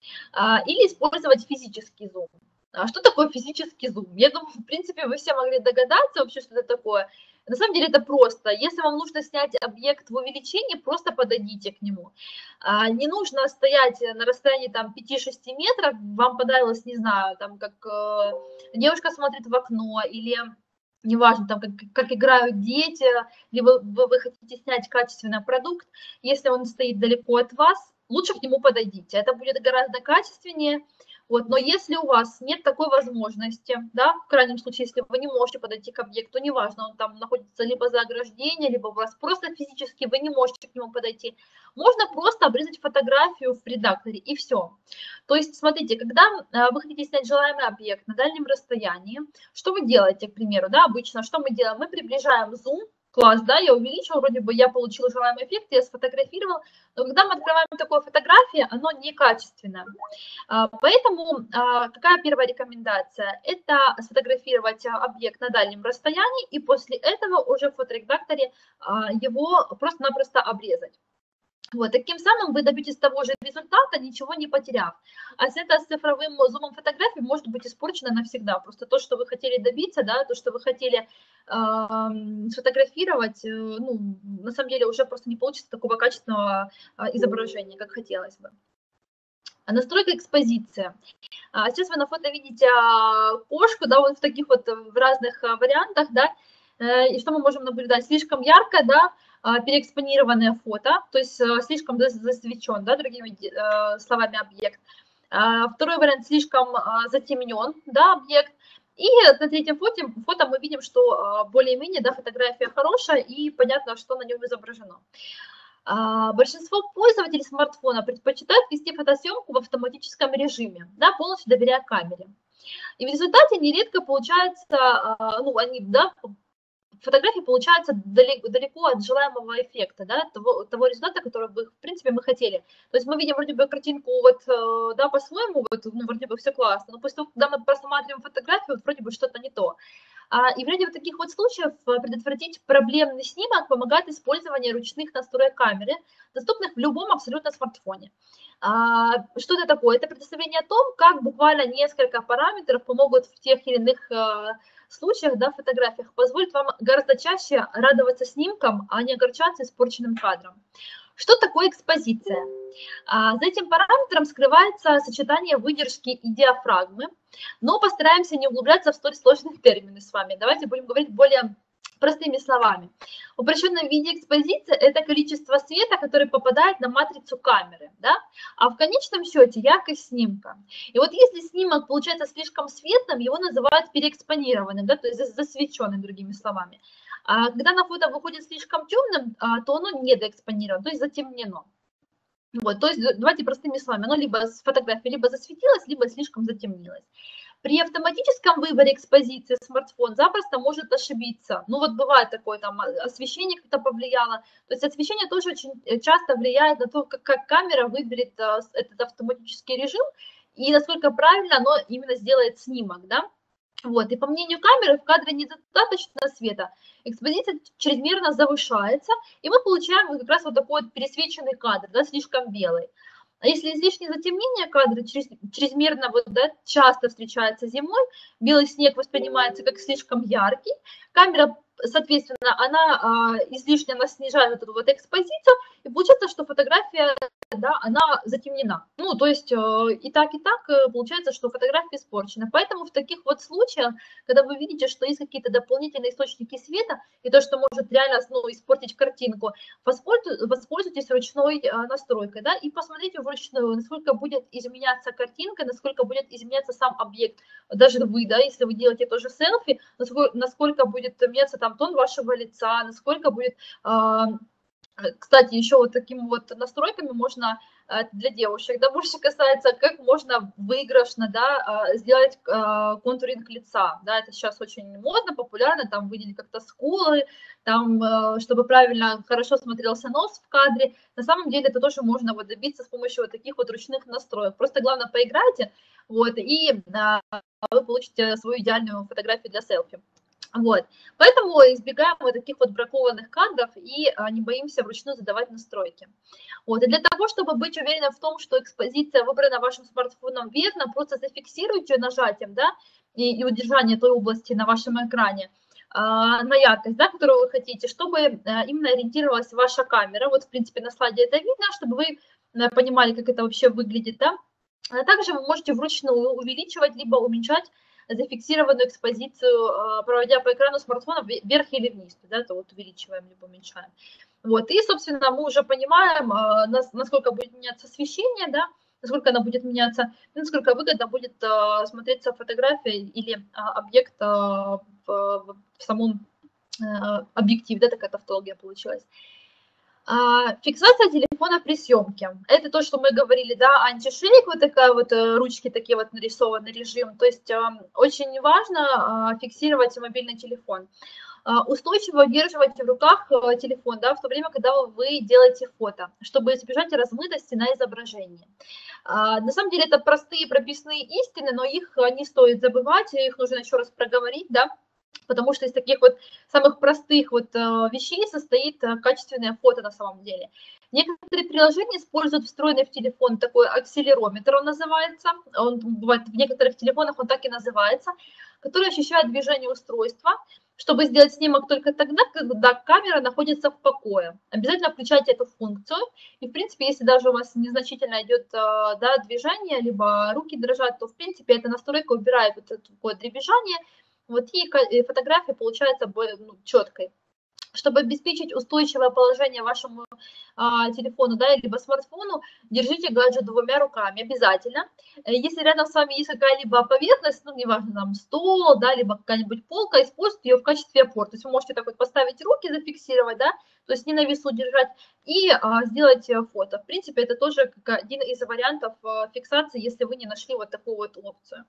Speaker 1: или использовать физический зум. А что такое физический зум? Я думаю, в принципе, вы все могли догадаться вообще, что это такое. На самом деле это просто. Если вам нужно снять объект в увеличении, просто подойдите к нему. Не нужно стоять на расстоянии там пяти-шести метров, вам понравилось, не знаю, там как девушка смотрит в окно или неважно, там, как, как играют дети, либо вы, вы хотите снять качественный продукт, если он стоит далеко от вас, лучше к нему подойдите, это будет гораздо качественнее. Вот, но если у вас нет такой возможности, да, в крайнем случае, если вы не можете подойти к объекту, неважно, он там находится либо за ограждением, либо у вас просто физически вы не можете к нему подойти, можно просто обрезать фотографию в редакторе, и все. То есть, смотрите, когда вы хотите снять желаемый объект на дальнем расстоянии, что вы делаете, к примеру, да, обычно, что мы делаем? Мы приближаем зум, класс, да, я увеличила, вроде бы я получила желаемый эффект, я сфотографировала, но когда мы открываем такую фотографию, оно некачественное. Поэтому какая первая рекомендация? Это сфотографировать объект на дальнем расстоянии и после этого уже в фоторедакторе его просто-напросто обрезать. Вот, таким самым вы добьетесь того же результата, ничего не потеряв. А с это с цифровым зумом фотографии может быть испорчено навсегда. Просто то, что вы хотели добиться, да, то, что вы хотели э, сфотографировать, э, ну, на самом деле уже просто не получится такого качественного э, изображения, как хотелось бы. А настройка экспозиции. А сейчас вы на фото видите кошку, да, вот в таких вот в разных вариантах, да, и что мы можем наблюдать? Слишком ярко, да, переэкспонированное фото, то есть слишком засвечен, да, другими словами, объект. Второй вариант, слишком затемнен, да, объект. И на третьем фото, фото мы видим, что более-менее, да, фотография хорошая и понятно, что на нем изображено. Большинство пользователей смартфона предпочитают вести фотосъемку в автоматическом режиме, да, полностью доверяя камере. И в результате нередко получается, ну, они, да, фотографии получаются далеко, далеко от желаемого эффекта, да, того, того результата, который, в принципе, мы хотели. То есть мы видим вроде бы картинку вот, да, по-своему, вот, ну, вроде бы все классно, но после того, когда мы просматриваем фотографию, вот, вроде бы что-то не то. И вроде бы таких вот случаев предотвратить проблемный снимок помогает использование ручных настроек камеры, доступных в любом абсолютно смартфоне. Что это такое? Это представление о том, как буквально несколько параметров помогут в тех или иных случаях, да, фотографиях, позволит вам гораздо чаще радоваться снимкам, а не огорчаться испорченным кадром. Что такое экспозиция? За этим параметром скрывается сочетание выдержки и диафрагмы, но постараемся не углубляться в столь сложные термины с вами. Давайте будем говорить более простыми словами. В упрощенном виде экспозиция – это количество света, который попадает на матрицу камеры, да? А в конечном счете яркость снимка. И вот если снимок получается слишком светлым, его называют переэкспонированным, да? То есть засвеченным, другими словами. А когда на фото выходит слишком темным, то оно недоэкспонировано, то есть затемнено. Вот, то есть давайте простыми словами, оно либо с фотографии либо засветилось, либо слишком затемнилось. При автоматическом выборе экспозиции смартфон запросто может ошибиться. Ну вот бывает такое, там освещение как-то повлияло. То есть освещение тоже очень часто влияет на то, как, как камера выберет а, этот автоматический режим и насколько правильно оно именно сделает снимок, да. Вот, и по мнению камеры в кадре недостаточно света, экспозиция чрезмерно завышается, и мы получаем вот как раз вот такой вот пересвеченный кадр, да, слишком белый. А если излишнее затемнение кадра через, чрезмерно вот, да, часто встречается зимой, белый снег воспринимается как слишком яркий, камера, соответственно, она а, излишне она снижает эту вот экспозицию, и получается, что фотография, да, она затемнена. Ну, то есть и так, и так получается, что фотография испорчена. Поэтому в таких вот случаях, когда вы видите, что есть какие-то дополнительные источники света, и то, что может реально, ну, испортить картинку, воспользуйтесь ручной настройкой, да, и посмотрите вручную, насколько будет изменяться картинка, насколько будет изменяться сам объект. Даже вы, да, если вы делаете тоже селфи, насколько, насколько будет меняться там тон вашего лица, насколько будет... Кстати, еще вот такими вот настройками можно для девушек, да, больше касается, как можно выигрышно, да, сделать контуринг лица, да, это сейчас очень модно, популярно, там выделить как-то скулы, там, чтобы правильно, хорошо смотрелся нос в кадре. На самом деле это тоже можно вот добиться с помощью вот таких вот ручных настроек. Просто главное поиграйте, вот, и вы получите свою идеальную фотографию для селфи. Вот, поэтому избегаем вот таких вот бракованных кадров и а, не боимся вручную задавать настройки. Вот, и для того, чтобы быть уверенным в том, что экспозиция выбрана вашим смартфоном верно, просто зафиксируйте нажатием, да, и, и удержание той области на вашем экране а, на яркость, да, которую вы хотите, чтобы а, именно ориентировалась ваша камера. Вот, в принципе, на слайде это видно, чтобы вы а, понимали, как это вообще выглядит, да. А также вы можете вручную увеличивать либо уменьшать зафиксированную экспозицию, проводя по экрану смартфона вверх или вниз, да, это вот увеличиваем либо уменьшаем. Вот, и, собственно, мы уже понимаем, насколько будет меняться освещение, да, насколько она будет меняться, насколько выгодно будет смотреться фотография или объект в, в самом объективе, да, такая тавтология получилась. Фиксация телефона при съемке. Это то, что мы говорили, да, антишейк, вот такая вот, ручки такие вот нарисованный режим. То есть очень важно фиксировать мобильный телефон. Устойчиво удерживать в руках телефон, да, в то время, когда вы делаете фото, чтобы избежать размытости на изображении. На самом деле это простые прописные истины, но их не стоит забывать, их нужно еще раз проговорить, да, потому что из таких вот самых простых вот вещей состоит качественное фото на самом деле. Некоторые приложения используют встроенный в телефон такой акселерометр, он называется, он бывает в некоторых телефонах, он так и называется, который ощущает движение устройства, чтобы сделать снимок только тогда, когда камера находится в покое. Обязательно включайте эту функцию. И, в принципе, если даже у вас незначительно идет, да, движение, либо руки дрожат, то, в принципе, эта настройка убирает вот это такое дребезжание, вот, и фотография получается ну, четкой. Чтобы обеспечить устойчивое положение вашему а, телефону, да, либо смартфону, держите гаджет двумя руками обязательно. Если рядом с вами есть какая-либо поверхность, ну, неважно, там, стол, да, либо какая-нибудь полка, используйте ее в качестве опоры. То есть вы можете так вот поставить руки, зафиксировать, да, то есть не на весу держать, и а, сделать фото. В принципе, это тоже как один из вариантов а, фиксации, если вы не нашли вот такую вот опцию.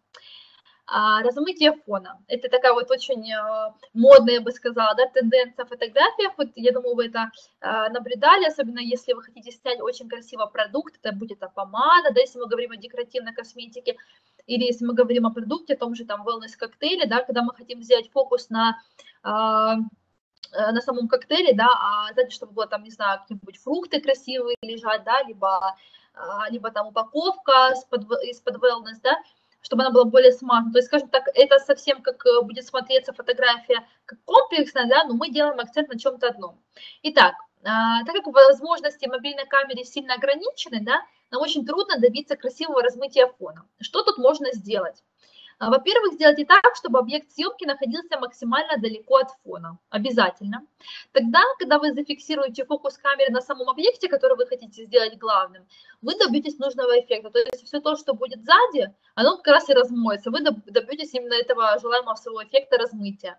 Speaker 1: А, размытие фона. Это такая вот очень а, модная, я бы сказала, да, тенденция в фотографиях. Вот, я думаю, вы это а, наблюдали, особенно если вы хотите снять очень красивый продукт, это будет а, помада, да, если мы говорим о декоративной косметике, или если мы говорим о продукте, о том же там wellness-коктейле, да, когда мы хотим сделать фокус на... А, на самом коктейле, да, а знаете, чтобы было там, не знаю, какие-нибудь фрукты красивые лежать, да, либо, либо там упаковка из-под, из-под wellness, да, чтобы она была более смарт. То есть, скажем так, это совсем как будет смотреться фотография как комплексная, да, но мы делаем акцент на чем-то одном. Итак, так как возможности мобильной камеры сильно ограничены, да, нам очень трудно добиться красивого размытия фона. Что тут можно сделать? Во-первых, сделайте так, чтобы объект съемки находился максимально далеко от фона. Обязательно. Тогда, когда вы зафиксируете фокус камеры на самом объекте, который вы хотите сделать главным, вы добьетесь нужного эффекта. То есть все то, что будет сзади, оно как раз и размоется. Вы добьетесь именно этого желаемого своего эффекта размытия.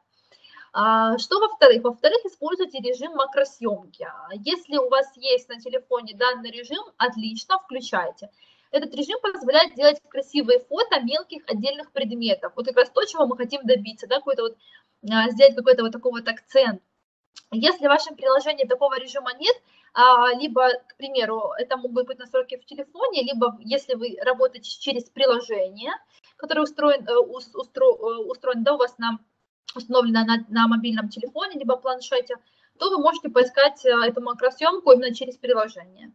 Speaker 1: Что во-вторых? Во-вторых, используйте режим макросъемки. Если у вас есть на телефоне данный режим, отлично, включайте. Этот режим позволяет делать красивые фото мелких отдельных предметов. Вот как раз то, чего мы хотим добиться, да, какой-то вот, сделать какой-то вот такой вот акцент. Если в вашем приложении такого режима нет, либо, к примеру, это могут быть настройки в телефоне, либо если вы работаете через приложение, которое устроен, устро, устроен да, у вас на, установлено на, на мобильном телефоне, либо планшете, то вы можете поискать эту макросъемку именно через приложение.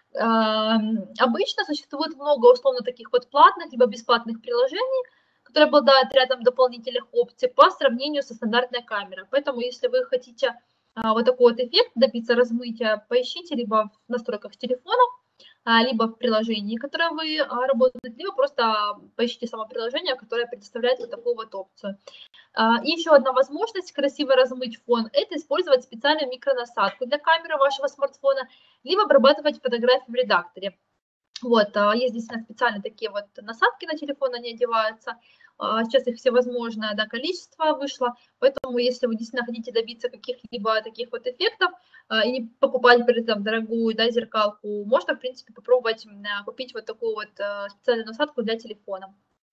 Speaker 1: Обычно существует много условно таких вот платных либо бесплатных приложений, которые обладают рядом дополнительных опций по сравнению со стандартной камерой. Поэтому, если вы хотите вот такой вот эффект добиться размытия, поищите либо в настройках телефона, либо в приложении, которое вы работаете, либо просто поищите само приложение, которое предоставляет вот такую вот опцию. И еще одна возможность красиво размыть фон – это использовать специальную микронасадку для камеры вашего смартфона, либо обрабатывать фотографии в редакторе. Вот, есть здесь специальные такие вот насадки на телефон, они одеваются. Сейчас их всевозможное, да, количество вышло, поэтому если вы действительно хотите добиться каких-либо таких вот эффектов и не покупать при этом дорогую, да, зеркалку, можно, в принципе, попробовать купить вот такую вот специальную насадку для телефона.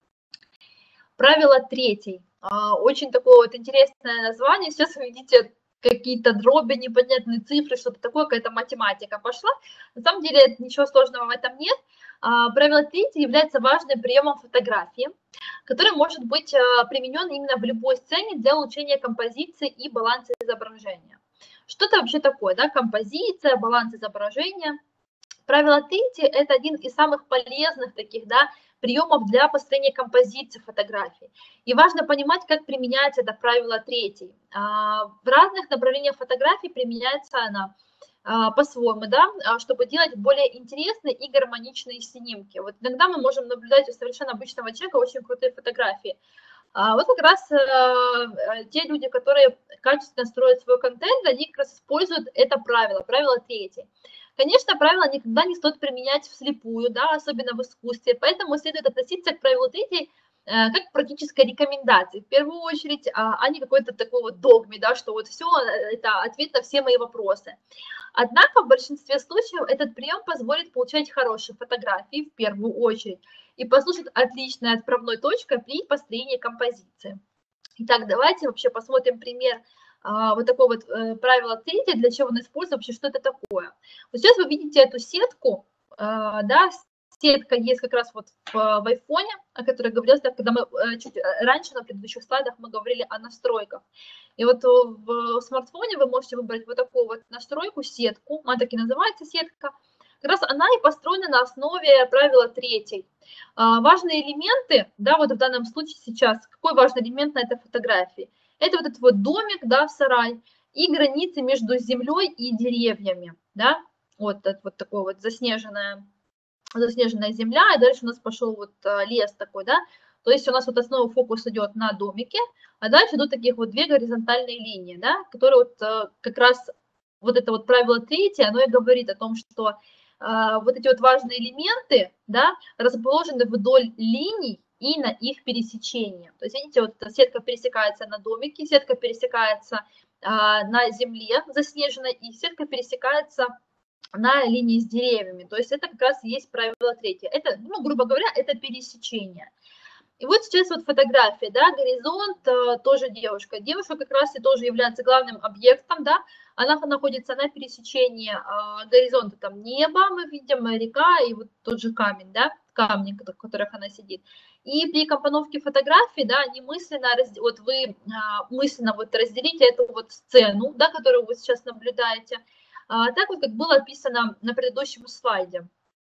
Speaker 1: Правило третье. Очень такое вот интересное название. Сейчас вы видите какие-то дроби, непонятные цифры, что-то такое, какая-то математика пошла. На самом деле ничего сложного в этом нет. Правило третье является важным приемом фотографии, который может быть применен именно в любой сцене для улучшения композиции и баланса изображения. Что это вообще такое, да? Композиция, баланс изображения. Правило третье – это один из самых полезных таких, да, приемов для построения композиции фотографий. И важно понимать, как применяется это правило третье. В разных направлениях фотографий применяется она по-своему, да, чтобы делать более интересные и гармоничные снимки. Вот иногда мы можем наблюдать у совершенно обычного человека очень крутые фотографии, А вот как раз э, те люди, которые качественно строят свой контент, они как раз используют это правило, правило третье. Конечно, правило никогда не стоит применять вслепую, да, особенно в искусстве, поэтому следует относиться к правилу третьей э, как к практической рекомендации. В первую очередь, а, а не какой-то такой вот догме, да, что вот все, это ответ на все мои вопросы. Однако в большинстве случаев этот прием позволит получать хорошие фотографии в первую очередь и послужит отличной отправной точкой при построении композиции. Итак, давайте вообще посмотрим пример а, вот такое вот э, правило третье, для чего он используется, вообще что это такое. Вот сейчас вы видите эту сетку, а, да, сетка есть как раз вот в, в айфоне, о которой говорилось, да, когда мы э, чуть раньше на предыдущих слайдах мы говорили о настройках. И вот в смартфоне вы можете выбрать вот такую вот настройку, сетку, она так и называется сетка. Как раз она и построена на основе правила третьей. А, важные элементы, да, вот в данном случае сейчас, какой важный элемент на этой фотографии? Это вот этот вот домик, да, в сарай, и границы между землей и деревьями, да, вот, это вот такое вот заснеженная, заснеженная земля, и дальше у нас пошел вот лес такой, да, то есть у нас вот основной фокус идет на домике, а дальше идут таких вот две горизонтальные линии, да, которые вот как раз вот это вот правило третье, оно и говорит о том, что а, вот эти вот важные элементы, да, расположены вдоль линий и на их пересечении. То есть, видите, вот сетка пересекается на домике, сетка пересекается а, на земле заснеженной, и сетка пересекается на линии с деревьями. То есть это как раз и есть правило третье. Это, ну, грубо говоря, это пересечение. И вот сейчас вот фотография, да, горизонт, тоже девушка. Девушка как раз и тоже является главным объектом, да, она находится на пересечении э, горизонта, там небо, мы видим, река и вот тот же камень, да, камни, в которых она сидит. И при компоновке фотографии, да, они мысленно, вот вы э, мысленно вот разделите эту вот сцену, да, которую вы сейчас наблюдаете, а, так вот, как было описано на предыдущем слайде.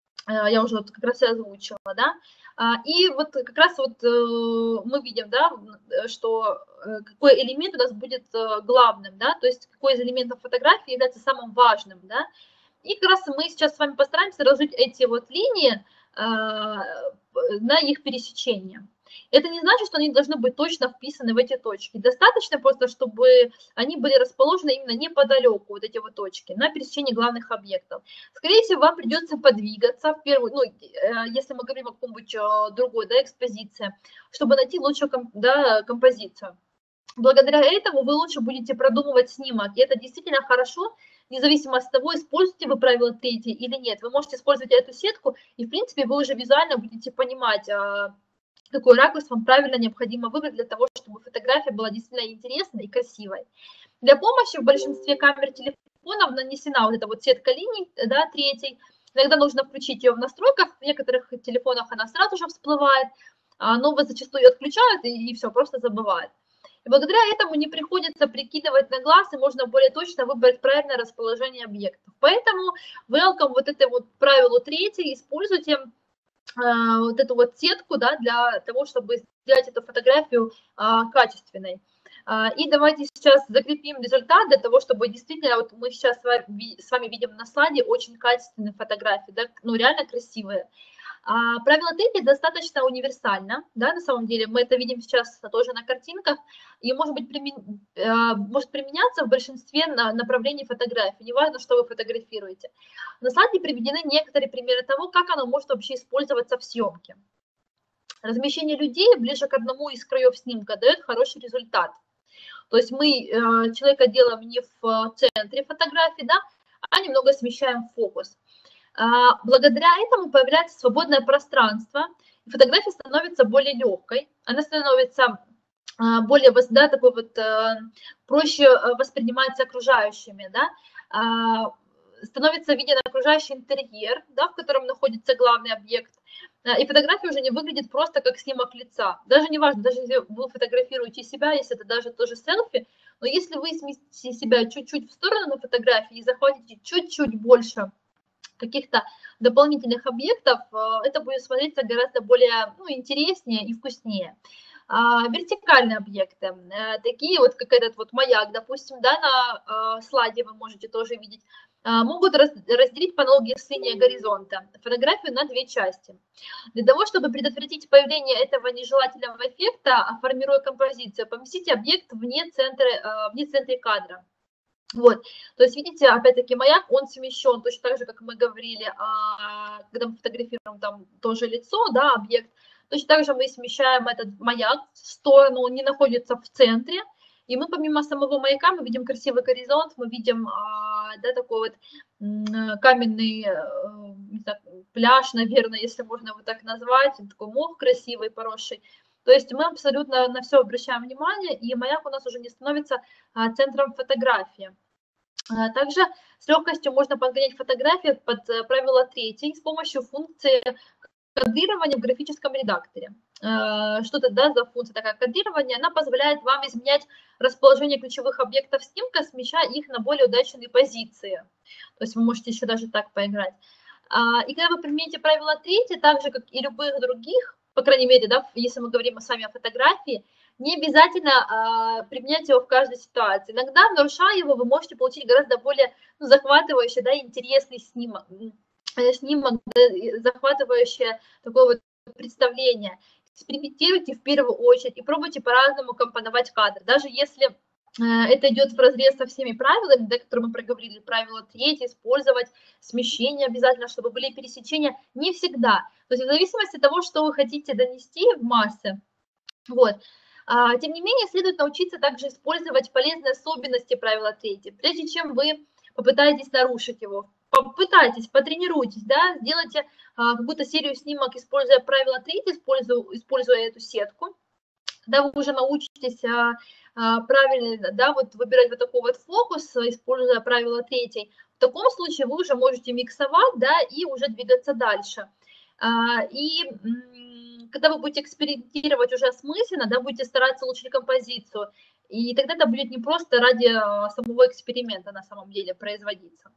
Speaker 1: Я уже вот как раз и озвучила, да, и вот как раз вот мы видим, да, что какой элемент у нас будет главным, да, то есть какой из элементов фотографии является самым важным, да, и как раз мы сейчас с вами постараемся разложить эти вот линии на их пересечение. Это не значит, что они должны быть точно вписаны в эти точки. Достаточно просто, чтобы они были расположены именно неподалеку, вот эти вот точки, на пересечении главных объектов. Скорее всего, вам придется подвигаться в первую, ну, если мы говорим о каком-нибудь другой, да, экспозиции, чтобы найти лучшую, да, композицию. Благодаря этому вы лучше будете продумывать снимок, и это действительно хорошо, независимо от того, используете вы правило третье или нет. Вы можете использовать эту сетку, и, в принципе, вы уже визуально будете понимать, какой ракурс вам правильно необходимо выбрать для того, чтобы фотография была действительно интересной и красивой. Для помощи в большинстве камер телефонов нанесена вот эта вот сетка линий, да, третьей. Иногда нужно включить ее в настройках, в некоторых телефонах она сразу же всплывает, но вы зачастую ее отключают и, и все, просто забывают. И благодаря этому не приходится прикидывать на глаз, и можно более точно выбрать правильное расположение объектов. Поэтому welcome вот это вот правило третье, используйте вот эту вот сетку, да, для того, чтобы сделать эту фотографию а, качественной. А, и давайте сейчас закрепим результат для того, чтобы действительно, вот мы сейчас с вами, с вами видим на слайде очень качественные фотографии, да, ну реально красивые. А, правило третье достаточно универсально, да, на самом деле, мы это видим сейчас тоже на картинках, и может, быть, примен... может применяться в большинстве направлений фотографии, неважно, что вы фотографируете. На слайде приведены некоторые примеры того, как оно может вообще использоваться в съемке. Размещение людей ближе к одному из краев снимка дает хороший результат. То есть мы человека делаем не в центре фотографии, да, а немного смещаем фокус. Благодаря этому появляется свободное пространство, и фотография становится более легкой, она становится более, да, такой вот, проще воспринимается окружающими, да, становится виден окружающий интерьер, да, в котором находится главный объект, и фотография уже не выглядит просто как снимок лица. Даже не важно, даже если вы фотографируете себя, если это даже тоже селфи, но если вы сместите себя чуть-чуть в сторону на фотографии и захватите чуть-чуть больше каких-то дополнительных объектов, это будет смотреться гораздо более, ну, интереснее и вкуснее. А, вертикальные объекты, такие вот, как этот вот маяк, допустим, да, на а, слайде вы можете тоже видеть. могут разделить по аналогии с линией горизонта фотографию на две части. Для того, чтобы предотвратить появление этого нежелательного эффекта, формируя композицию, поместите объект вне центра, вне центра кадра. Вот, то есть, видите, опять-таки маяк, он смещен, точно так же, как мы говорили, когда мы фотографируем там тоже лицо, да, объект, точно так же мы смещаем этот маяк в сторону, он не находится в центре, и мы помимо самого маяка мы видим красивый горизонт, мы видим, да, такой вот каменный, не знаю, пляж, наверное, если можно его так назвать, такой мох красивый, поросший. То есть мы абсолютно на все обращаем внимание, и маяк у нас уже не становится центром фотографии. Также с легкостью можно подгонять фотографии под правило третье с помощью функции кадрирования в графическом редакторе. Что это, да, за функция такая кадрирование? Она позволяет вам изменять расположение ключевых объектов снимка, смещая их на более удачные позиции. То есть вы можете еще даже так поиграть. И когда вы примените правило третье, так же, как и любых других, по крайней мере, да, если мы говорим с вами о фотографии, не обязательно э, применять его в каждой ситуации. Иногда, нарушая его, вы можете получить гораздо более, ну, захватывающий, да, интересный снимок, снимок, да, захватывающее такое вот представление. Экспериментируйте в первую очередь и пробуйте по-разному компоновать кадр. Даже если э, это идет вразрез со всеми правилами, да, которые мы проговорили, правило третье, использовать смещение обязательно, чтобы были пересечения, не всегда. То есть в зависимости от того, что вы хотите донести в массы, вот. Тем не менее, следует научиться также использовать полезные особенности правила третье. Прежде чем вы попытаетесь нарушить его, попытайтесь, потренируйтесь, да, сделайте какую-то серию снимок, используя правило третье, используя, используя эту сетку. Когда вы уже научитесь правильно, да, вот выбирать вот такой вот фокус, используя правило третье, в таком случае вы уже можете миксовать, да, и уже двигаться дальше. И когда вы будете экспериментировать уже осмысленно, да, будете стараться улучшить композицию, и тогда это будет не просто ради самого эксперимента на самом деле производиться.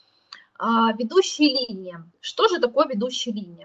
Speaker 1: А, ведущие линии. Что же такое ведущие линии?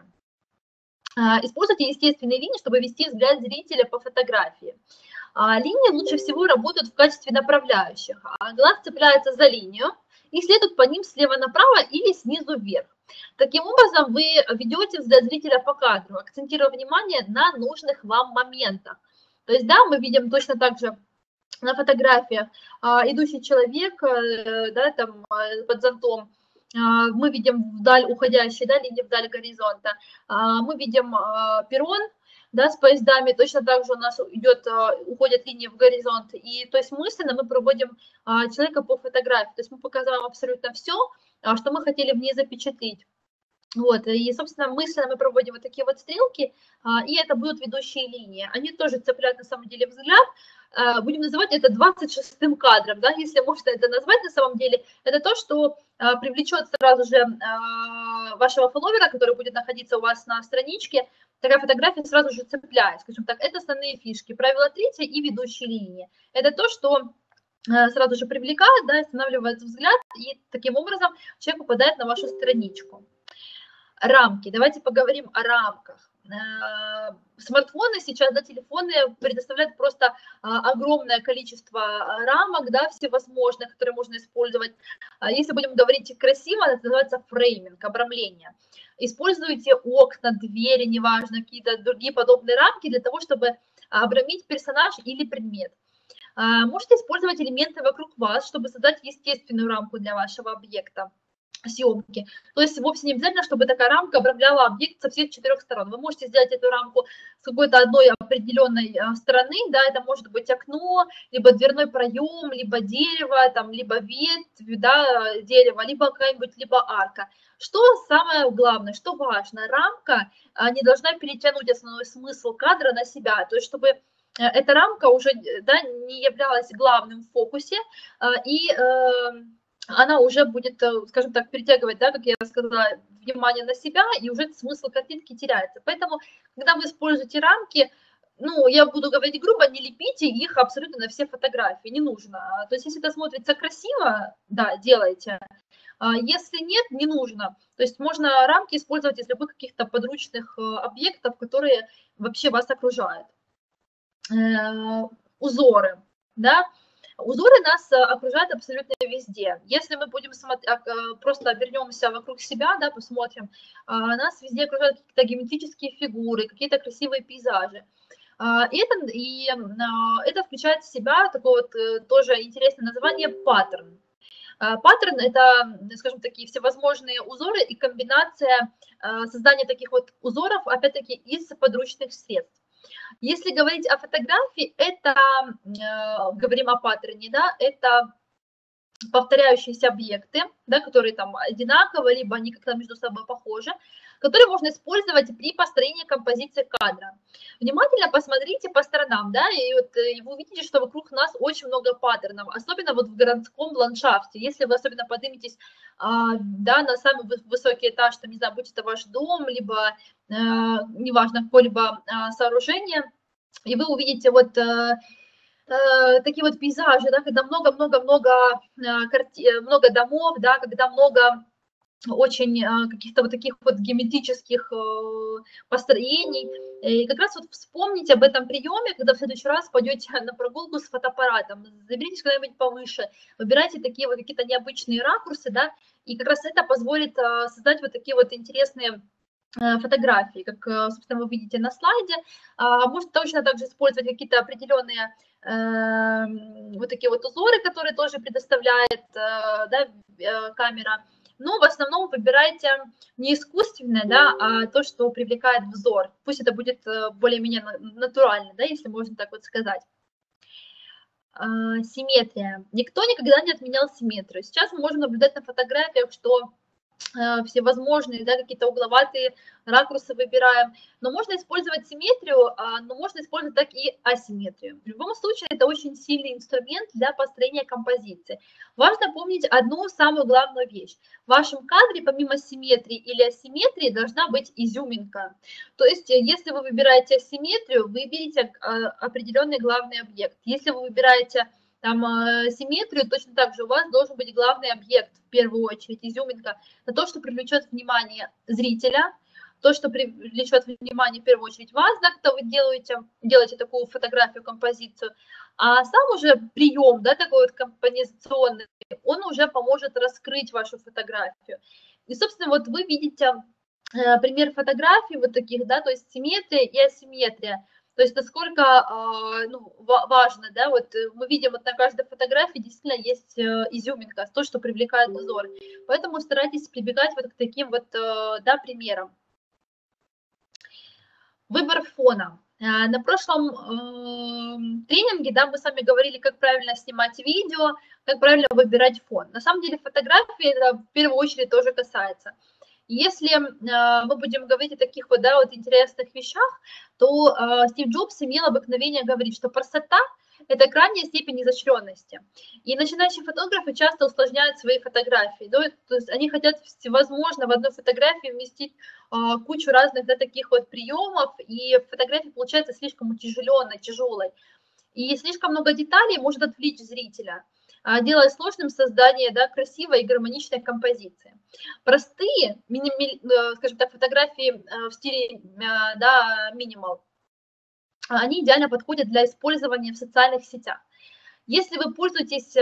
Speaker 1: А, используйте естественные линии, чтобы вести взгляд зрителя по фотографии. А, линии лучше всего работают в качестве направляющих. А глаз цепляется за линию и следует по ним слева направо или снизу вверх. Таким образом, вы ведете взгляд зрителя по кадру, акцентируя внимание на нужных вам моментах. То есть, да, мы видим точно так же на фотографиях а, идущий человек, а, да, там, под зонтом, а, мы видим вдаль уходящие, да, линии вдаль горизонта, а, мы видим а, перрон, да, с поездами, точно так же у нас идет, уходят линии в горизонт, и то есть мысленно мы проводим а, человека по фотографии, то есть мы показываем абсолютно все, что мы хотели в ней запечатлеть. Вот, и, собственно, мысленно мы проводим вот такие вот стрелки, и это будут ведущие линии. Они тоже цепляют, на самом деле, взгляд. Будем называть это двадцать шестым кадром, да, если можно это назвать на самом деле. Это то, что привлечет сразу же вашего фолловера, который будет находиться у вас на страничке. Такая фотография сразу же цепляет. Скажем так, это основные фишки. Правило третье и ведущие линии. Это то, что сразу же привлекает, да, останавливает взгляд, и таким образом человек попадает на вашу страничку. Рамки. Давайте поговорим о рамках. Смартфоны сейчас, да, телефоны предоставляют просто огромное количество рамок, да, всевозможных, которые можно использовать. Если будем говорить красиво, это называется фрейминг, обрамление. Используйте окна, двери, неважно, какие-то другие подобные рамки для того, чтобы обрамить персонаж или предмет. Можете использовать элементы вокруг вас, чтобы создать естественную рамку для вашего объекта съемки. То есть вовсе не обязательно, чтобы такая рамка обрамляла объект со всех четырех сторон. Вы можете сделать эту рамку с какой-то одной определенной стороны, да, это может быть окно, либо дверной проем, либо дерево, там, либо ветвь, да, дерево, либо какая-нибудь, либо арка. Что самое главное, что важно, рамка не должна перетянуть основной смысл кадра на себя, то есть чтобы эта рамка уже, да, не являлась главным в фокусе, и она уже будет, скажем так, перетягивать, да, как я сказала, внимание на себя, и уже смысл картинки теряется. Поэтому, когда вы используете рамки, ну, я буду говорить грубо, не лепите их абсолютно на все фотографии, не нужно. То есть, если это смотрится красиво, да, делайте. Если нет, не нужно. То есть, можно рамки использовать из любых каких-то подручных объектов, которые вообще вас окружают. Узоры, да. Узоры нас э, окружают абсолютно везде. Если мы будем смотреть, просто вернемся вокруг себя, да, посмотрим, а, нас везде окружают какие-то геометрические фигуры, какие-то красивые пейзажи. А, И это, и а, это включает в себя такое вот э, тоже интересное название паттерн. А, Паттерн — это, скажем, такие всевозможные узоры и комбинация а, создания таких вот узоров, опять-таки, из подручных средств. Если говорить о фотографии, это, э, говорим о паттерне, да, это повторяющиеся объекты, да, которые там одинаковые, либо они как-то между собой похожи, которые можно использовать при построении композиции кадра. Внимательно посмотрите по сторонам, да, и, вот, и вы увидите, что вокруг нас очень много паттернов, особенно вот в городском ландшафте. Если вы особенно подниметесь, а, да, на самый высокий этаж, там, не знаю, будь это ваш дом, либо, э, неважно, какое-либо а, сооружение, и вы увидите вот э, э, такие вот пейзажи, да, когда много-много-много э, много домов, да, когда много очень э, каких-то вот таких вот геометрических э, построений. И как раз вот вспомните об этом приеме, когда в следующий раз пойдете на прогулку с фотоаппаратом, заберитесь куда-нибудь повыше, выбирайте такие вот какие-то необычные ракурсы, да, и как раз это позволит э, создать вот такие вот интересные фотографии, как, собственно, вы видите на слайде. Можно точно так же использовать какие-то определенные э, вот такие вот узоры, которые тоже предоставляет э, да, камера. Но в основном выбирайте не искусственное, да, а то, что привлекает взор. Пусть это будет более-менее натурально, да, если можно так вот сказать. Симметрия. Никто никогда не отменял симметрию. Сейчас мы можем наблюдать на фотографиях, что всевозможные, да, какие-то угловатые ракурсы выбираем. Но можно использовать симметрию, но можно использовать так и асимметрию. В любом случае, это очень сильный инструмент для построения композиции. Важно помнить одну самую главную вещь. В вашем кадре, помимо симметрии или асимметрии, должна быть изюминка. То есть, если вы выбираете асимметрию, вы видите определенный главный объект. Если вы выбираете там симметрию, точно так же у вас должен быть главный объект, в первую очередь, изюминка, на то, что привлечет внимание зрителя, то, что привлечет внимание в первую очередь вас, да, когда вы делаете, делаете такую фотографию, композицию, а сам уже прием, да, такой вот композиционный, он уже поможет раскрыть вашу фотографию. И, собственно, вот вы видите э, пример фотографий вот таких, да, то есть симметрия и асимметрия. То есть насколько ну, важно, да, вот мы видим вот на каждой фотографии действительно есть изюминка, то, что привлекает взор. Поэтому старайтесь прибегать вот к таким вот, да, примерам. Выбор фона. На прошлом э, тренинге, да, мы с вами говорили, как правильно снимать видео, как правильно выбирать фон. На самом деле фотографии это в первую очередь тоже касается. Если э, мы будем говорить о таких вот, да, вот интересных вещах, то э, Стив Джобс имел обыкновение говорить, что простота – это крайняя степень изощренности. И начинающие фотографы часто усложняют свои фотографии. Да, то есть они хотят всевозможно в одну фотографию вместить э, кучу разных, да, таких вот приемов, и фотография получается слишком утяжеленной, тяжелой. И слишком много деталей может отвлечь зрителя, делая сложным создание, да, красивой и гармоничной композиции. Простые, скажем так, фотографии в стиле, да, минимал, они идеально подходят для использования в социальных сетях. Если вы пользуетесь,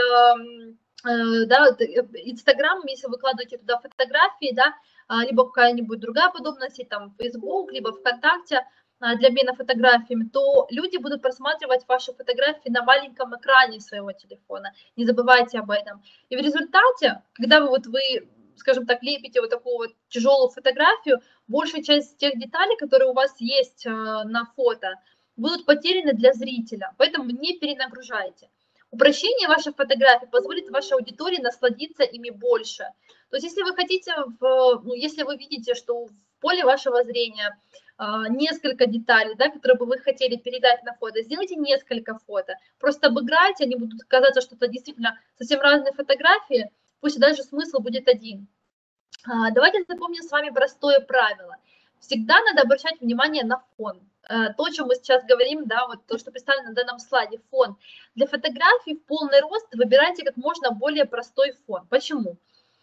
Speaker 1: да, Инстаграмом, если вы выкладываете туда фотографии, да, либо какая-нибудь другая подобная сеть, там, Facebook, либо ВКонтакте, для обмена фотографиями, то люди будут просматривать ваши фотографии на маленьком экране своего телефона. Не забывайте об этом. И в результате, когда вы, вот вы, скажем так, лепите вот такую вот тяжелую фотографию, большая часть тех деталей, которые у вас есть на фото, будут потеряны для зрителя. Поэтому не перенагружайте. Упрощение ваших фотографий позволит вашей аудитории насладиться ими больше. То есть если вы хотите, в, ну, если вы видите, что в поле вашего зрения несколько деталей, да, которые бы вы хотели передать на фото, сделайте несколько фото, просто обыграйте, они будут казаться, что это действительно совсем разные фотографии, пусть даже смысл будет один. Давайте запомним с вами простое правило. Всегда надо обращать внимание на фон. То, о чем мы сейчас говорим, да, вот то, что представлено на данном слайде, фон. Для фотографий в полный рост выбирайте как можно более простой фон. Почему?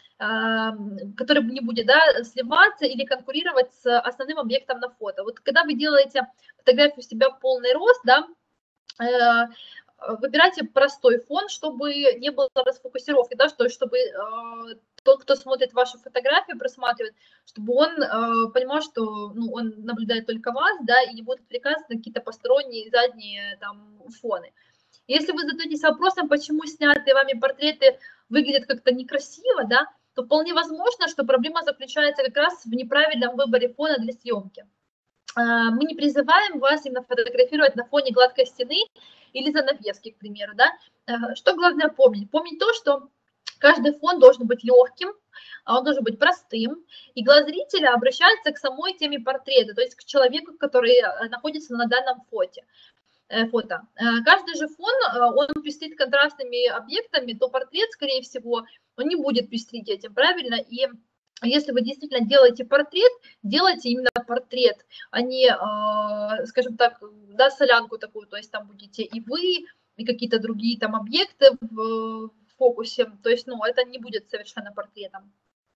Speaker 1: Который не будет, да, сливаться или конкурировать с основным объектом на фото. Вот когда вы делаете фотографию себя в полный рост, да, выбирайте простой фон, чтобы не было расфокусировки, да, что, чтобы э, тот, кто смотрит ваши фотографии, просматривает, чтобы он э, понимал, что ну, он наблюдает только вас, да, и не будет отвлекаться на какие-то посторонние задние там фоны. Если вы задаетесь вопросом, почему снятые вами портреты выглядят как-то некрасиво, да, то вполне возможно, что проблема заключается как раз в неправильном выборе фона для съемки. Мы не призываем вас именно фотографировать на фоне гладкой стены или занавески, к примеру, да. Что главное помнить? Помнить то, что каждый фон должен быть легким, он должен быть простым, и глаз зрителя обращается к самой теме портрета, то есть к человеку, который находится на данном фото. фото. Каждый же фон, он пестрит контрастными объектами, то портрет, скорее всего, он не будет пестрить этим, правильно? И если вы действительно делаете портрет, делайте именно портрет, а не, скажем так, да, солянку такую, то есть там будете и вы, и какие-то другие там объекты в фокусе, то есть, ну, это не будет совершенно портретом.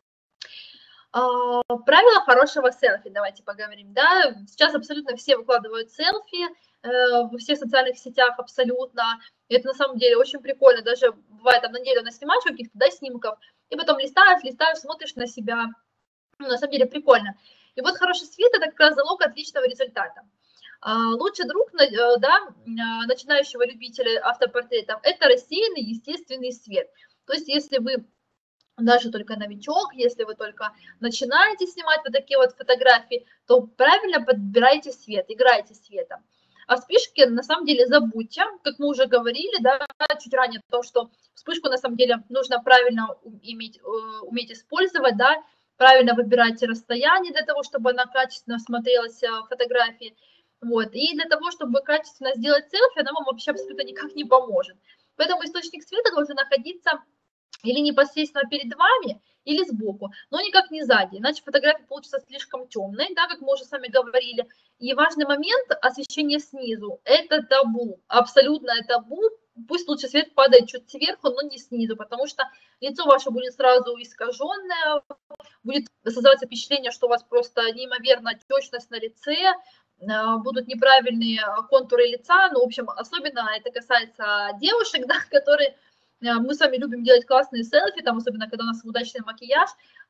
Speaker 1: Правила хорошего селфи, давайте поговорим, да, сейчас абсолютно все выкладывают селфи, во всех социальных сетях абсолютно, и это на самом деле очень прикольно, даже бывает там на неделю наснимаешь каких-то, да, снимков, и потом листаешь, листаешь, смотришь на себя, ну, на самом деле прикольно. И вот хороший свет – это как раз залог отличного результата. Лучший друг, да, начинающего любителя автопортретов – это рассеянный естественный свет. То есть если вы даже только новичок, если вы только начинаете снимать вот такие вот фотографии, то правильно подбирайте свет, играйте светом. А вспышки, на самом деле, забудьте, как мы уже говорили, да, чуть ранее, то, что вспышку, на самом деле, нужно правильно иметь, уметь использовать, да, правильно выбирайте расстояние для того, чтобы она качественно смотрелась в фотографии, вот, и для того, чтобы качественно сделать селфи, она вам вообще абсолютно никак не поможет. Поэтому источник света должен находиться или непосредственно перед вами, или сбоку, но никак не сзади, иначе фотография получится слишком темной, да, как мы уже с вами говорили. И важный момент – освещение снизу. Это табу, абсолютное табу. Пусть лучше свет падает чуть сверху, но не снизу, потому что лицо ваше будет сразу искаженное, будет создаваться впечатление, что у вас просто неимоверно отечность на лице, будут неправильные контуры лица, ну, в общем, особенно это касается девушек, да, которые... Мы с вами любим делать классные селфи, там, особенно когда у нас удачный макияж.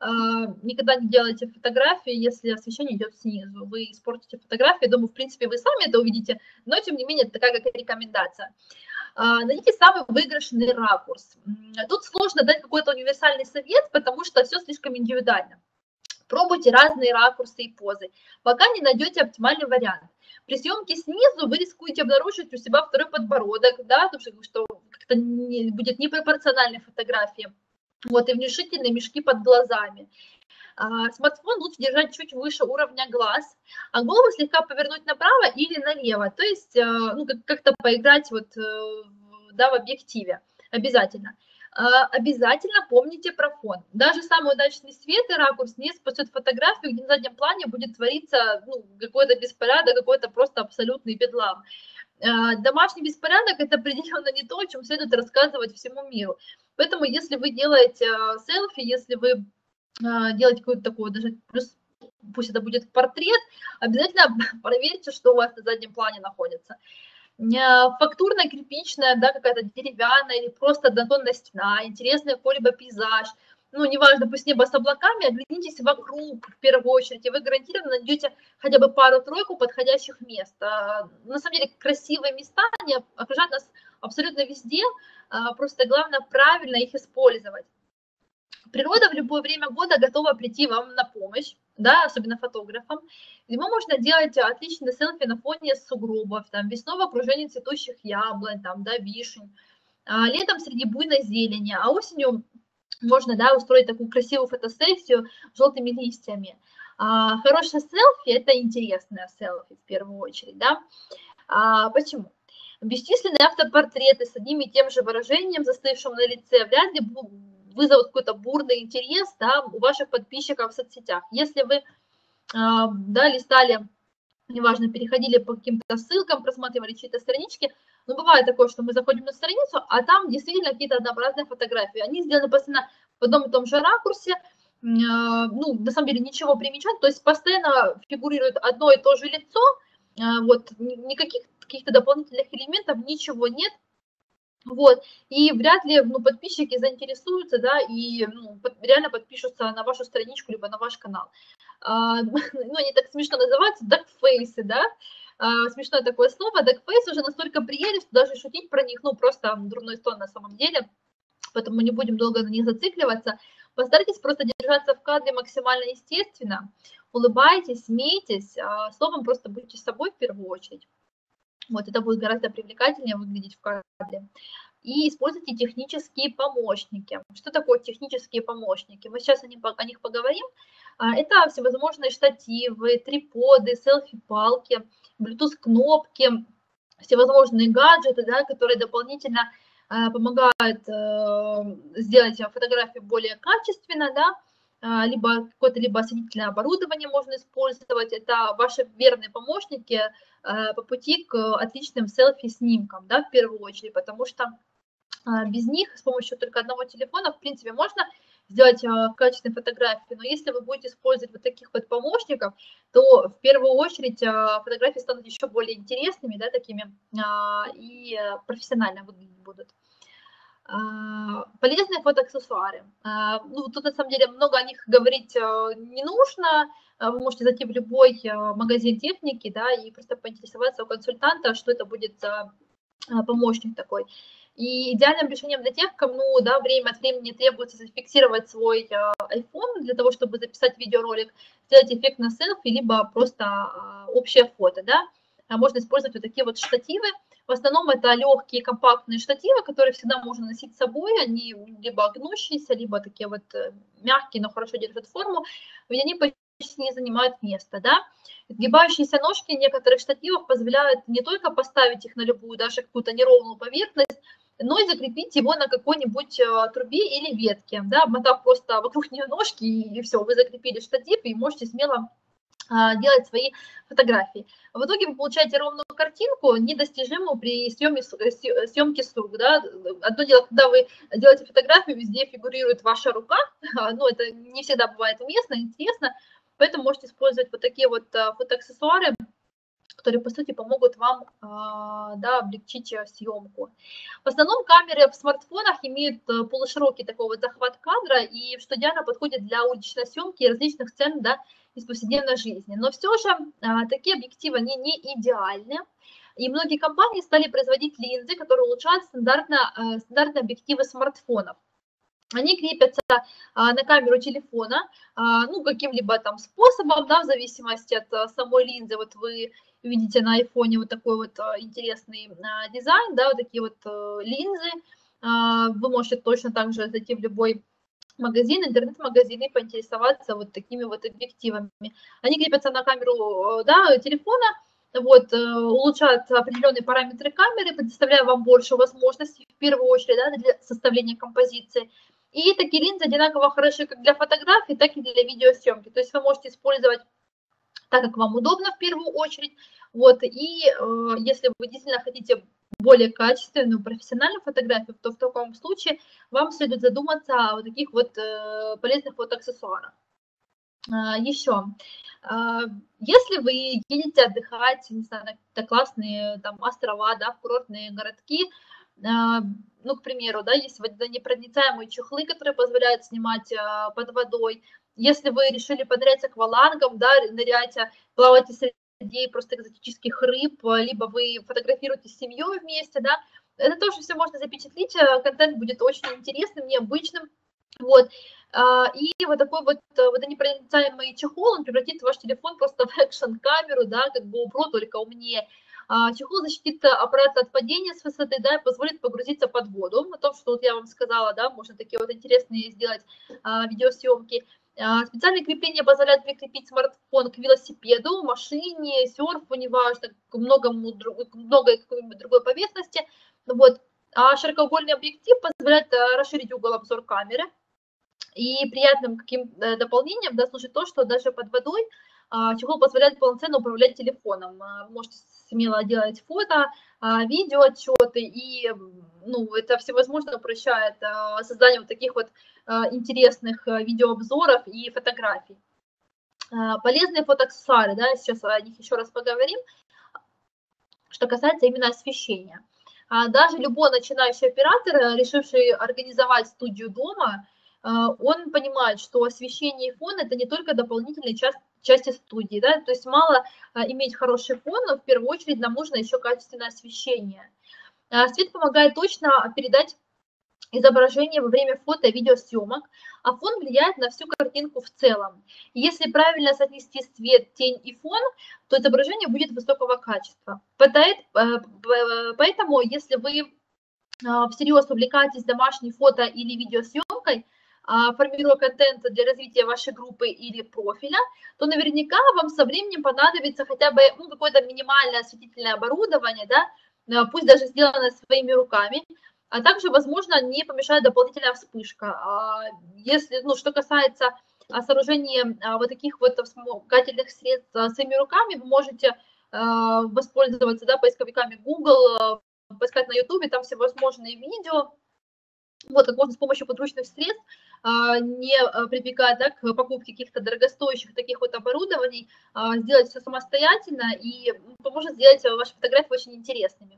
Speaker 1: Никогда не делайте фотографии, если освещение идет снизу. Вы испортите фотографии. Думаю, в принципе, вы сами это увидите, но, тем не менее, это такая как рекомендация. Найдите самый выигрышный ракурс. Тут сложно дать какой-то универсальный совет, потому что все слишком индивидуально. Пробуйте разные ракурсы и позы, пока не найдете оптимальный вариант. При съемке снизу вы рискуете обнаружить у себя второй подбородок, да, потому что как-то не, будет непропорциональной фотографии, вот, и внушительные мешки под глазами. А, смартфон лучше держать чуть выше уровня глаз, а голову слегка повернуть направо или налево, то есть ну, как-то поиграть вот, да, в объективе, обязательно. Обязательно помните про фон. Даже самый удачный свет и ракурс не спасет фотографию, где на заднем плане будет твориться ну, какой-то беспорядок, какой-то просто абсолютный бедлам. Домашний беспорядок – это определенно не то, о чем следует рассказывать всему миру. Поэтому если вы делаете селфи, если вы делаете какой-то такой, даже плюс, пусть это будет портрет, обязательно проверьте, что у вас на заднем плане находится. Фактурная, кирпичная, да, какая-то деревянная или просто однотонная стена, интересный какой-либо пейзаж, ну, неважно, пусть небо с облаками, оглянитесь вокруг в первую очередь, и вы гарантированно найдете хотя бы пару-тройку подходящих мест. На самом деле красивые места, они окружают нас абсолютно везде, просто главное правильно их использовать. Природа в любое время года готова прийти вам на помощь, да, особенно фотографам. Зимой можно делать отличные селфи на фоне сугробов, там, весной в окружении цветущих яблонь, там, да, вишень, а летом среди буйной зелени, а осенью можно, да, устроить такую красивую фотосессию с желтыми листьями. А хорошее селфи – это интересное селфи в первую очередь, да. А почему? Бесчисленные автопортреты с одним и тем же выражением, застывшим на лице, вряд ли вызовут какой-то бурный интерес, да, у ваших подписчиков в соцсетях. Если вы, да, листали, неважно, переходили по каким-то ссылкам, просматривали чьи-то странички, но бывает такое, что мы заходим на страницу, а там действительно какие-то однообразные фотографии. Они сделаны постоянно в одном и том же ракурсе, ну, на самом деле ничего примечать, то есть постоянно фигурирует одно и то же лицо, вот, никаких каких-то дополнительных элементов, ничего нет. Вот, и вряд ли, ну, подписчики заинтересуются, да, и, ну, под, реально подпишутся на вашу страничку, либо на ваш канал. А, ну, они так смешно называются, дакфейсы, да, а, смешное такое слово, дакфейс уже настолько приели, что даже шутить про них, ну, просто дурной тон на самом деле, поэтому не будем долго на них зацикливаться. Постарайтесь просто держаться в кадре максимально естественно, улыбайтесь, смейтесь, а, словом, просто будьте собой в первую очередь. Вот, это будет гораздо привлекательнее выглядеть в кадре. И используйте технические помощники. Что такое технические помощники? Мы сейчас о них, о них поговорим. Это всевозможные штативы, триподы, селфи-палки, Bluetooth-кнопки, всевозможные гаджеты, да, которые дополнительно э, помогают э, сделать фотографию более качественно, да, либо какое-то либо осветительное оборудование можно использовать. Это ваши верные помощники э, по пути к отличным селфи-снимкам, да, в первую очередь, потому что без них, с помощью только одного телефона, в принципе, можно сделать качественные фотографии, но если вы будете использовать вот таких вот помощников, то в первую очередь фотографии станут еще более интересными, да, такими, и профессионально выглядеть будут. Полезные фотоаксессуары. Ну, тут на самом деле много о них говорить не нужно. Вы можете зайти в любой магазин техники, да, и просто поинтересоваться у консультанта, что это будет за помощник такой. И идеальным решением для тех, кому, да, время от времени требуется зафиксировать свой iPhone для того, чтобы записать видеоролик, сделать эффект на селфи, либо просто общее фото, да. Можно использовать вот такие вот штативы. В основном это легкие компактные штативы, которые всегда можно носить с собой. Они либо гнущиеся, либо такие вот мягкие, но хорошо держат форму. Ведь они почти не занимают места, да. Сгибающиеся ножки некоторых штативов позволяют не только поставить их на любую, даже какую-то неровную поверхность, но и закрепить его на какой-нибудь трубе или ветке, да, обмотав просто вокруг нее ножки, и все, вы закрепили штатив, и можете смело делать свои фотографии. В итоге вы получаете ровную картинку, недостижимую при съеме, съемке с рук. Да? Одно дело, когда вы делаете фотографию, везде фигурирует ваша рука, но это не всегда бывает уместно, интересно, поэтому можете использовать вот такие вот фотоаксессуары, которые, по сути, помогут вам, да, облегчить съемку. В основном камеры в смартфонах имеют полуширокий такой вот захват кадра, и что идеально подходит для уличной съемки и различных сцен, да, из повседневной жизни. Но все же такие объективы, они не идеальны. И многие компании стали производить линзы, которые улучшают стандартно, стандартные объективы смартфонов. Они крепятся а, на камеру телефона, а, ну, каким-либо там способом, да, в зависимости от а, самой линзы. Вот вы видите на айфоне вот такой вот а, интересный а, дизайн, да, вот такие вот а, линзы. А, вы можете точно так же зайти в любой магазин, интернет-магазин и поинтересоваться вот такими вот объективами. Они крепятся на камеру, да, телефона, вот, улучшают определенные параметры камеры, предоставляя вам больше возможностей, в первую очередь, да, для составления композиции. И такие линзы одинаково хороши как для фотографий, так и для видеосъемки. То есть вы можете использовать так, как вам удобно в первую очередь. Вот, и э, если вы действительно хотите более качественную, профессиональную фотографию, то в таком случае вам следует задуматься о вот таких вот э, полезных фотоаксессуарах. А, еще, а, если вы едете отдыхать, не знаю, на какие-то классные там острова, да, в курортные городки, а, ну, к примеру, да, есть водонепроницаемые чехлы, которые позволяют снимать а, под водой. Если вы решили понырять с аквалангом, да, ныряйте, плавайте среди просто экзотических рыб, либо вы фотографируете с семьей вместе, да, это тоже все можно запечатлить, контент будет очень интересным, необычным, вот. И вот такой вот водонепроницаемый чехол, он превратит ваш телефон просто в экшн-камеру, да, как GoPro, только умнее. Чехол защитит аппарат от падения с высоты, да, и позволит погрузиться под воду. О том, что вот я вам сказала, да, можно такие вот интересные сделать а, видеосъемки. А, специальные крепления позволяют прикрепить смартфон к велосипеду, машине, серфу, неважно, к многому, к многой какой-нибудь другой поверхности. Вот. А широкоугольный объектив позволяет а, расширить угол обзор камеры. И приятным каким дополнением, да, служит то, что даже под водой а, чехол позволяет полноценно управлять телефоном. Вы можете смело делать фото, а, видео отчеты, и ну, это всевозможно упрощает а, создание вот таких вот а, интересных видеообзоров и фотографий. А, полезные фотоаксессуары, да, сейчас о них еще раз поговорим, что касается именно освещения. А даже любой начинающий оператор, решивший организовать студию дома, он понимает, что освещение и фон – это не только дополнительные часть, части студии, да, то есть мало иметь хороший фон, но в первую очередь нам нужно еще качественное освещение. Свет помогает точно передать изображение во время фото- и видеосъемок, а фон влияет на всю картинку в целом. Если правильно соотнести свет, тень и фон, то изображение будет высокого качества. Поэтому, если вы всерьез увлекаетесь домашней фото- или видеосъемкой, формируя контент для развития вашей группы или профиля, то наверняка вам со временем понадобится хотя бы ну, какое-то минимальное осветительное оборудование, да, пусть даже сделанное своими руками, а также, возможно, не помешает дополнительная вспышка. Если, ну, что касается сооружения вот таких вот вспомогательных средств своими руками, вы можете воспользоваться, да, поисковиками Google, поискать на YouTube, там всевозможные видео, вот, как можно с помощью подручных средств, не прибегая, да, к покупке каких-то дорогостоящих таких вот оборудований, сделать все самостоятельно и поможет сделать ваши фотографии очень интересными.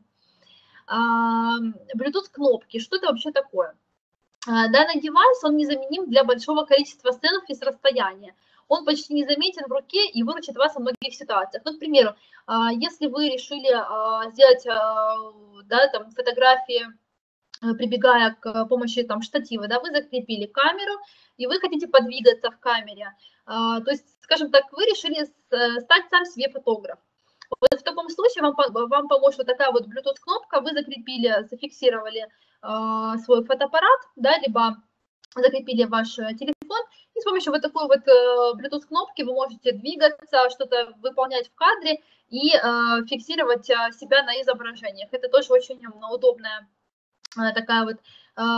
Speaker 1: Bluetooth-кнопки, что это вообще такое? Данный девайс, он незаменим для большого количества селфи с расстояния. Он почти незаметен в руке и выручит вас во многих ситуациях. Ну, к примеру, если вы решили сделать, да, там, фотографии, прибегая к помощи там, штатива, да, вы закрепили камеру, и вы хотите подвигаться в камере. То есть, скажем так, вы решили стать сам себе фотограф. Вот в таком случае вам, вам поможет вот такая вот Bluetooth-кнопка, вы закрепили, зафиксировали э, свой фотоаппарат, да, либо закрепили ваш телефон, и с помощью вот такой вот э, Bluetooth-кнопки вы можете двигаться, что-то выполнять в кадре и э, фиксировать себя на изображениях. Это тоже очень удобная э, такая вот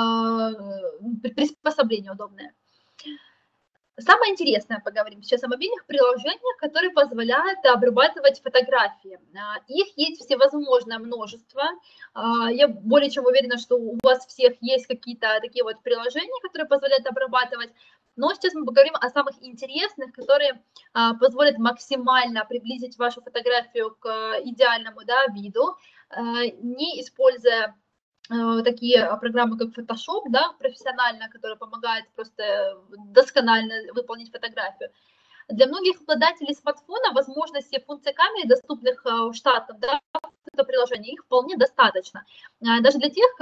Speaker 1: э, приспособление удобное. Самое интересное, поговорим сейчас о мобильных приложениях, которые позволяют обрабатывать фотографии. Их есть всевозможное множество. Я более чем уверена, что у вас всех есть какие-то такие вот приложения, которые позволяют обрабатывать. Но сейчас мы поговорим о самых интересных, которые позволят максимально приблизить вашу фотографию к идеальному, да, виду, не используя такие программы, как Photoshop, да, профессионально, которая помогает просто досконально выполнить фотографию. Для многих обладателей смартфона возможности функций камеры, доступных штатным, да, это приложение, их вполне достаточно. Даже для тех,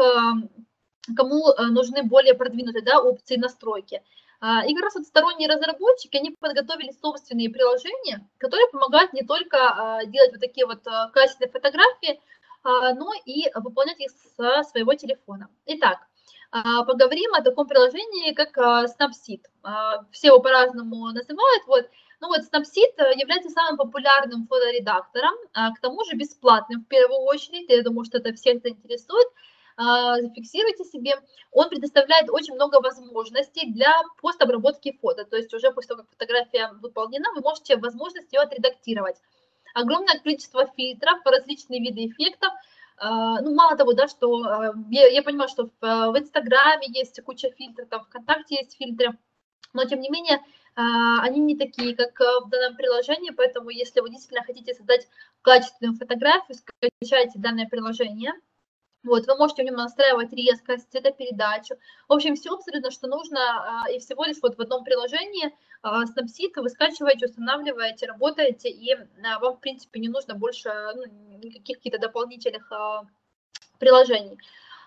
Speaker 1: кому нужны более продвинутые, да, опции настройки. И как раз вот сторонние разработчики, они подготовили собственные приложения, которые помогают не только делать вот такие вот качественные фотографии, но и выполнять их со своего телефона. Итак, поговорим о таком приложении, как Snapseed. Все его по-разному называют. Вот. Ну вот Snapseed является самым популярным фоторедактором, к тому же бесплатным в первую очередь. Я думаю, что это всех заинтересует. Зафиксируйте себе. Он предоставляет очень много возможностей для постобработки фото. То есть уже после того, как фотография выполнена, вы можете возможность ее отредактировать. Огромное количество фильтров, различные виды эффектов. Ну, мало того, да, что я, я понимаю, что в, в Инстаграме есть куча фильтров, там ВКонтакте есть фильтры, но тем не менее они не такие, как в данном приложении, поэтому если вы действительно хотите создать качественную фотографию, скачайте данное приложение. Вот, вы можете в нем настраивать резкость, цветопередачу. В общем, все абсолютно, что нужно, и всего лишь вот в одном приложении Snapseed вы скачиваете, устанавливаете, работаете, и вам, в принципе, не нужно больше ну, никаких каких-то дополнительных приложений.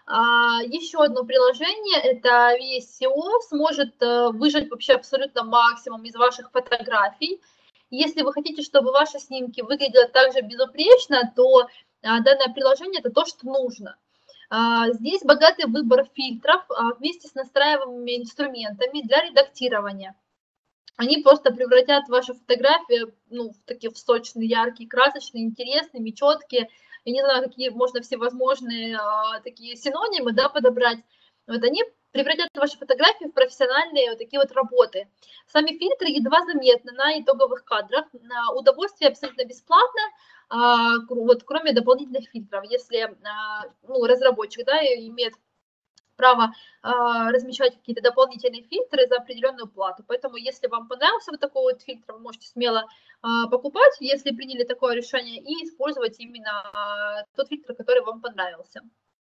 Speaker 1: Еще одно приложение, это ви эс си о, сможет выжать вообще абсолютно максимум из ваших фотографий. Если вы хотите, чтобы ваши снимки выглядели также безупречно, то данное приложение – это то, что нужно. Здесь богатый выбор фильтров вместе с настраиваемыми инструментами для редактирования. Они просто превратят ваши фотографии ну, в такие в сочные, яркие, красочные, интересные, четкие. Я не знаю, какие можно всевозможные а, такие синонимы, да, подобрать. Вот они превратят ваши фотографии в профессиональные вот такие вот работы. Сами фильтры едва заметны на итоговых кадрах. Удовольствие абсолютно бесплатно, а, вот, кроме дополнительных фильтров. Если а, ну, разработчик, да, имеет право а, размещать какие-то дополнительные фильтры за определенную плату. Поэтому, если вам понравился вот такой вот фильтр, вы можете смело а, покупать, если приняли такое решение, и использовать именно а, тот фильтр, который вам понравился.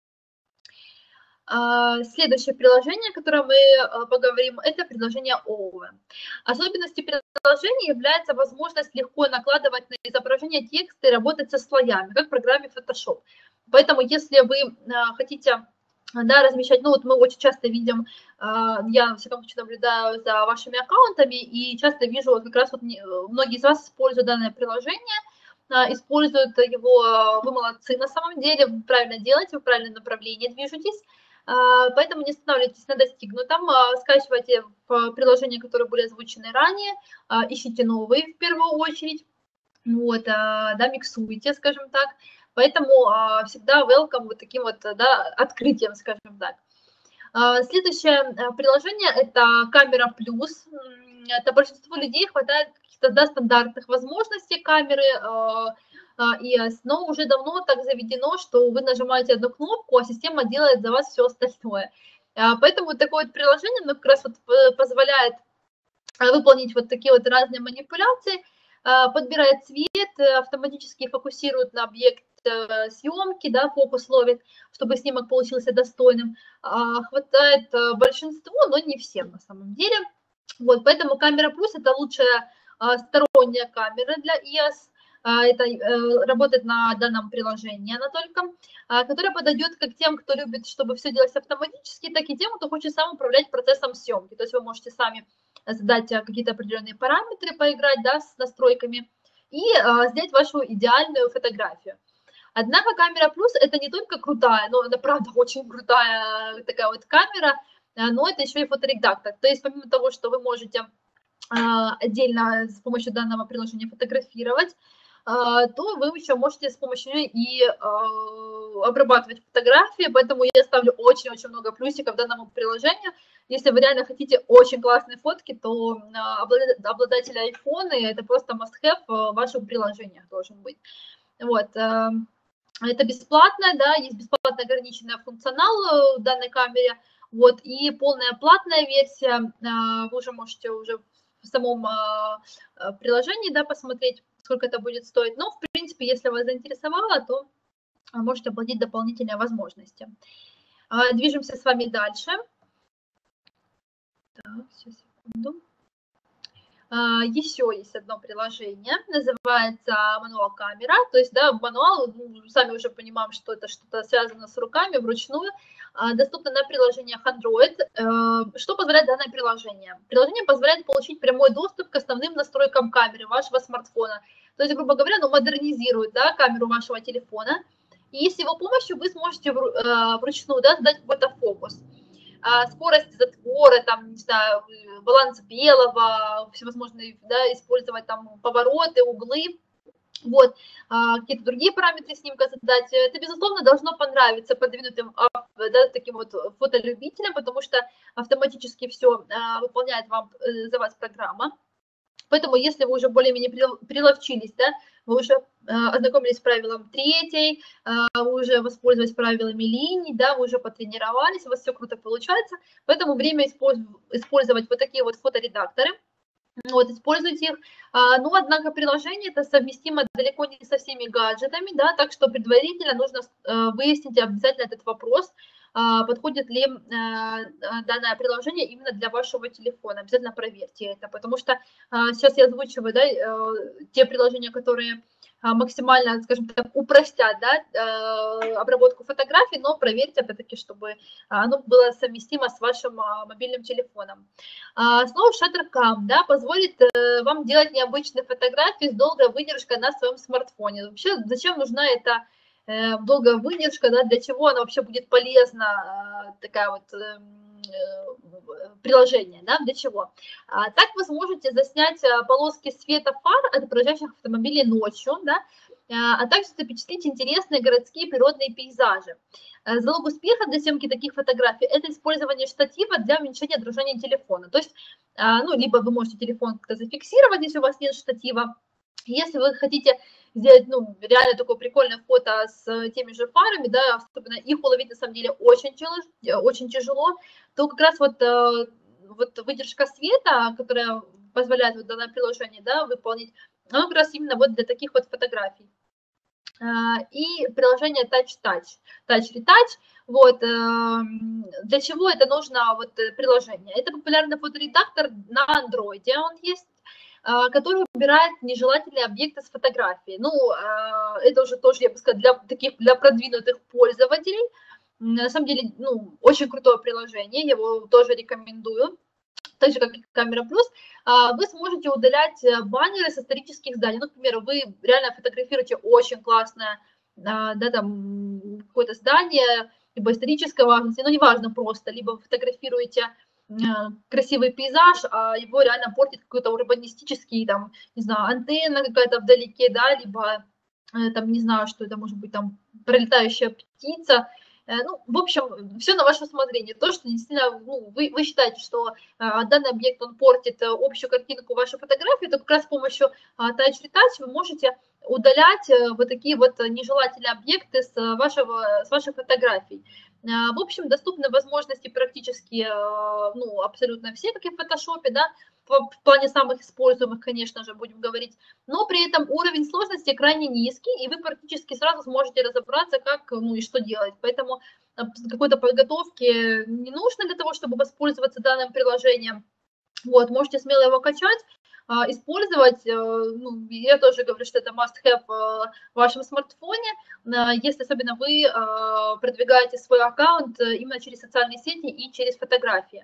Speaker 1: А, Следующее приложение, о котором мы а, поговорим, это приложение Over. Особенностью приложения является возможность легко накладывать на изображение тексты и работать со слоями, как в программе Photoshop. Поэтому, если вы а, хотите, да, размещать, ну вот мы очень часто видим, а, я, во всяком случае, наблюдаю за вашими аккаунтами и часто вижу, вот как раз вот многие из вас используют данное приложение, а, используют его, вы молодцы на самом деле, вы правильно делаете, вы в правильном направлении движетесь. Поэтому не останавливайтесь на достигнутом, скачивайте приложения, которые были озвучены ранее, ищите новые в первую очередь, вот, да, миксуйте, скажем так. Поэтому всегда welcome вот таким вот, да, открытием, скажем так. Следующее приложение – это Камера Плюс. Это большинству людей хватает каких-то, да, стандартных возможностей камеры, и но уже давно так заведено, что вы нажимаете одну кнопку, а система делает за вас все остальное. Поэтому такое вот приложение, ну, как раз вот позволяет выполнить вот такие вот разные манипуляции, подбирает цвет, автоматически фокусирует на объект съемки, да, фокус ловит, чтобы снимок получился достойным. Хватает большинству, но не всем на самом деле. Вот, поэтому Камера Плюс – это лучшая сторонняя камера для и эс. Это работает на данном приложении, она только, которая подойдет как тем, кто любит, чтобы все делалось автоматически, так и тем, кто хочет сам управлять процессом съемки. То есть вы можете сами задать какие-то определенные параметры, поиграть, да, с настройками и сделать вашу идеальную фотографию. Однако Камера Плюс – это не только крутая, но это правда очень крутая такая вот камера, но это еще и фоторедактор. То есть помимо того, что вы можете отдельно с помощью данного приложения фотографировать, то вы еще можете с помощью и обрабатывать фотографии, поэтому я ставлю очень-очень много плюсиков данному приложению. Если вы реально хотите очень классные фотки, то обладатель айфона это просто must-have в ваших приложениях должен быть. Вот. Это бесплатно, да, есть бесплатно ограниченный функционал в данной камере, вот, и полная платная версия, вы уже можете уже в самом приложении, да, посмотреть, сколько это будет стоить. Но, в принципе, если вас заинтересовало, то можете оплатить дополнительные возможности. Движемся с вами дальше. Так, сейчас, секунду. Еще есть одно приложение, называется мануал камера, то есть, да, мануал, ну, сами уже понимаем, что это что-то связано с руками, вручную, доступно на приложениях Android. Что позволяет данное приложение? Приложение позволяет получить прямой доступ к основным настройкам камеры вашего смартфона, то есть, грубо говоря, ну, модернизирует, да, камеру вашего телефона, и с его помощью вы сможете вручную, да, задать какой-то фокус. Скорость затвора, там, не знаю, баланс белого, всевозможные, да, использовать там повороты, углы, вот, какие-то другие параметры снимка задать. Это, безусловно, должно понравиться продвинутым, да, таким вот фотолюбителям, потому что автоматически все выполняет вам, за вас программа. Поэтому, если вы уже более-менее приловчились, да, вы уже ознакомились с правилом третьей, вы уже воспользовались правилами линий, да, вы уже потренировались, у вас все круто получается, поэтому время использовать вот такие вот фоторедакторы. Вот, используйте их. Но, однако, приложение это совместимо далеко не со всеми гаджетами, да, так что предварительно нужно выяснить обязательно этот вопрос, подходит ли данное приложение именно для вашего телефона. Обязательно проверьте это, потому что сейчас я озвучиваю, да, те приложения, которые максимально, скажем так, упростят, да, обработку фотографий, но проверьте, опять-таки, чтобы оно было совместимо с вашим мобильным телефоном. Снова Shuttercam, да, позволит вам делать необычные фотографии с долгой выдержкой на своем смартфоне. Вообще, зачем нужна эта долгая выдержка, да, для чего она вообще будет полезна, такая вот приложение, да, для чего? Так вы сможете заснять полоски света фар от проезжающих автомобилей ночью, да, а также запечатлеть интересные городские природные пейзажи. Залог успеха для съемки таких фотографий – это использование штатива для уменьшения дрожания телефона. То есть, ну, либо вы можете телефон как-то зафиксировать, если у вас нет штатива. Если вы хотите сделать, ну, реально такое прикольное фото с теми же фарами, да, особенно их уловить на самом деле очень тяжело, очень тяжело, то как раз вот, вот выдержка света, которая позволяет вот данное приложение, да, выполнить, оно как раз именно вот для таких вот фотографий. И приложение Touch Touch, Touch Retouch, Вот, эм, для чего это нужно, вот, э, приложение? Это популярный фоторедактор на андроиде, он есть, а, который убирает нежелательные объекты с фотографии. Ну, а, это уже тоже, я бы сказала, для таких, для продвинутых пользователей. М, На самом деле, ну, очень крутое приложение, я его тоже рекомендую. Так же, как и Камера Плюс, а, вы сможете удалять э, баннеры с исторических зданий. Ну, к примеру, вы реально фотографируете очень классное, а, да, там, м, какое-то здание, либо исторической важности, ну, неважно просто, либо вы фотографируете э, красивый пейзаж, а его реально портит какой-то урбанистический, там, не знаю, антенна какая-то вдалеке, да, либо, э, там, не знаю, что это может быть, там, пролетающая птица. Э, Ну, в общем, все на ваше усмотрение. То, что действительно, ну, вы, вы считаете, что а, данный объект, он портит э, общую картинку вашей фотографии, то как раз с помощью а, Touch Retouch вы можете удалять э, вот такие вот нежелательные объекты с э, вашего, с ваших фотографий. А, В общем, доступны возможности практически, э, ну, абсолютно все, как и в фотошопе, да, в в плане самых используемых, конечно же, будем говорить, но при этом уровень сложности крайне низкий, и вы практически сразу сможете разобраться, как, ну и что делать. Поэтому э, какой-то подготовки не нужно для того, чтобы воспользоваться данным приложением. Вот, можете смело его качать, а, использовать. э, Ну, я тоже говорю, что это must-have э, в вашем смартфоне, а, если особенно вы а, продвигаете свой аккаунт э, именно через социальные сети и через фотографии.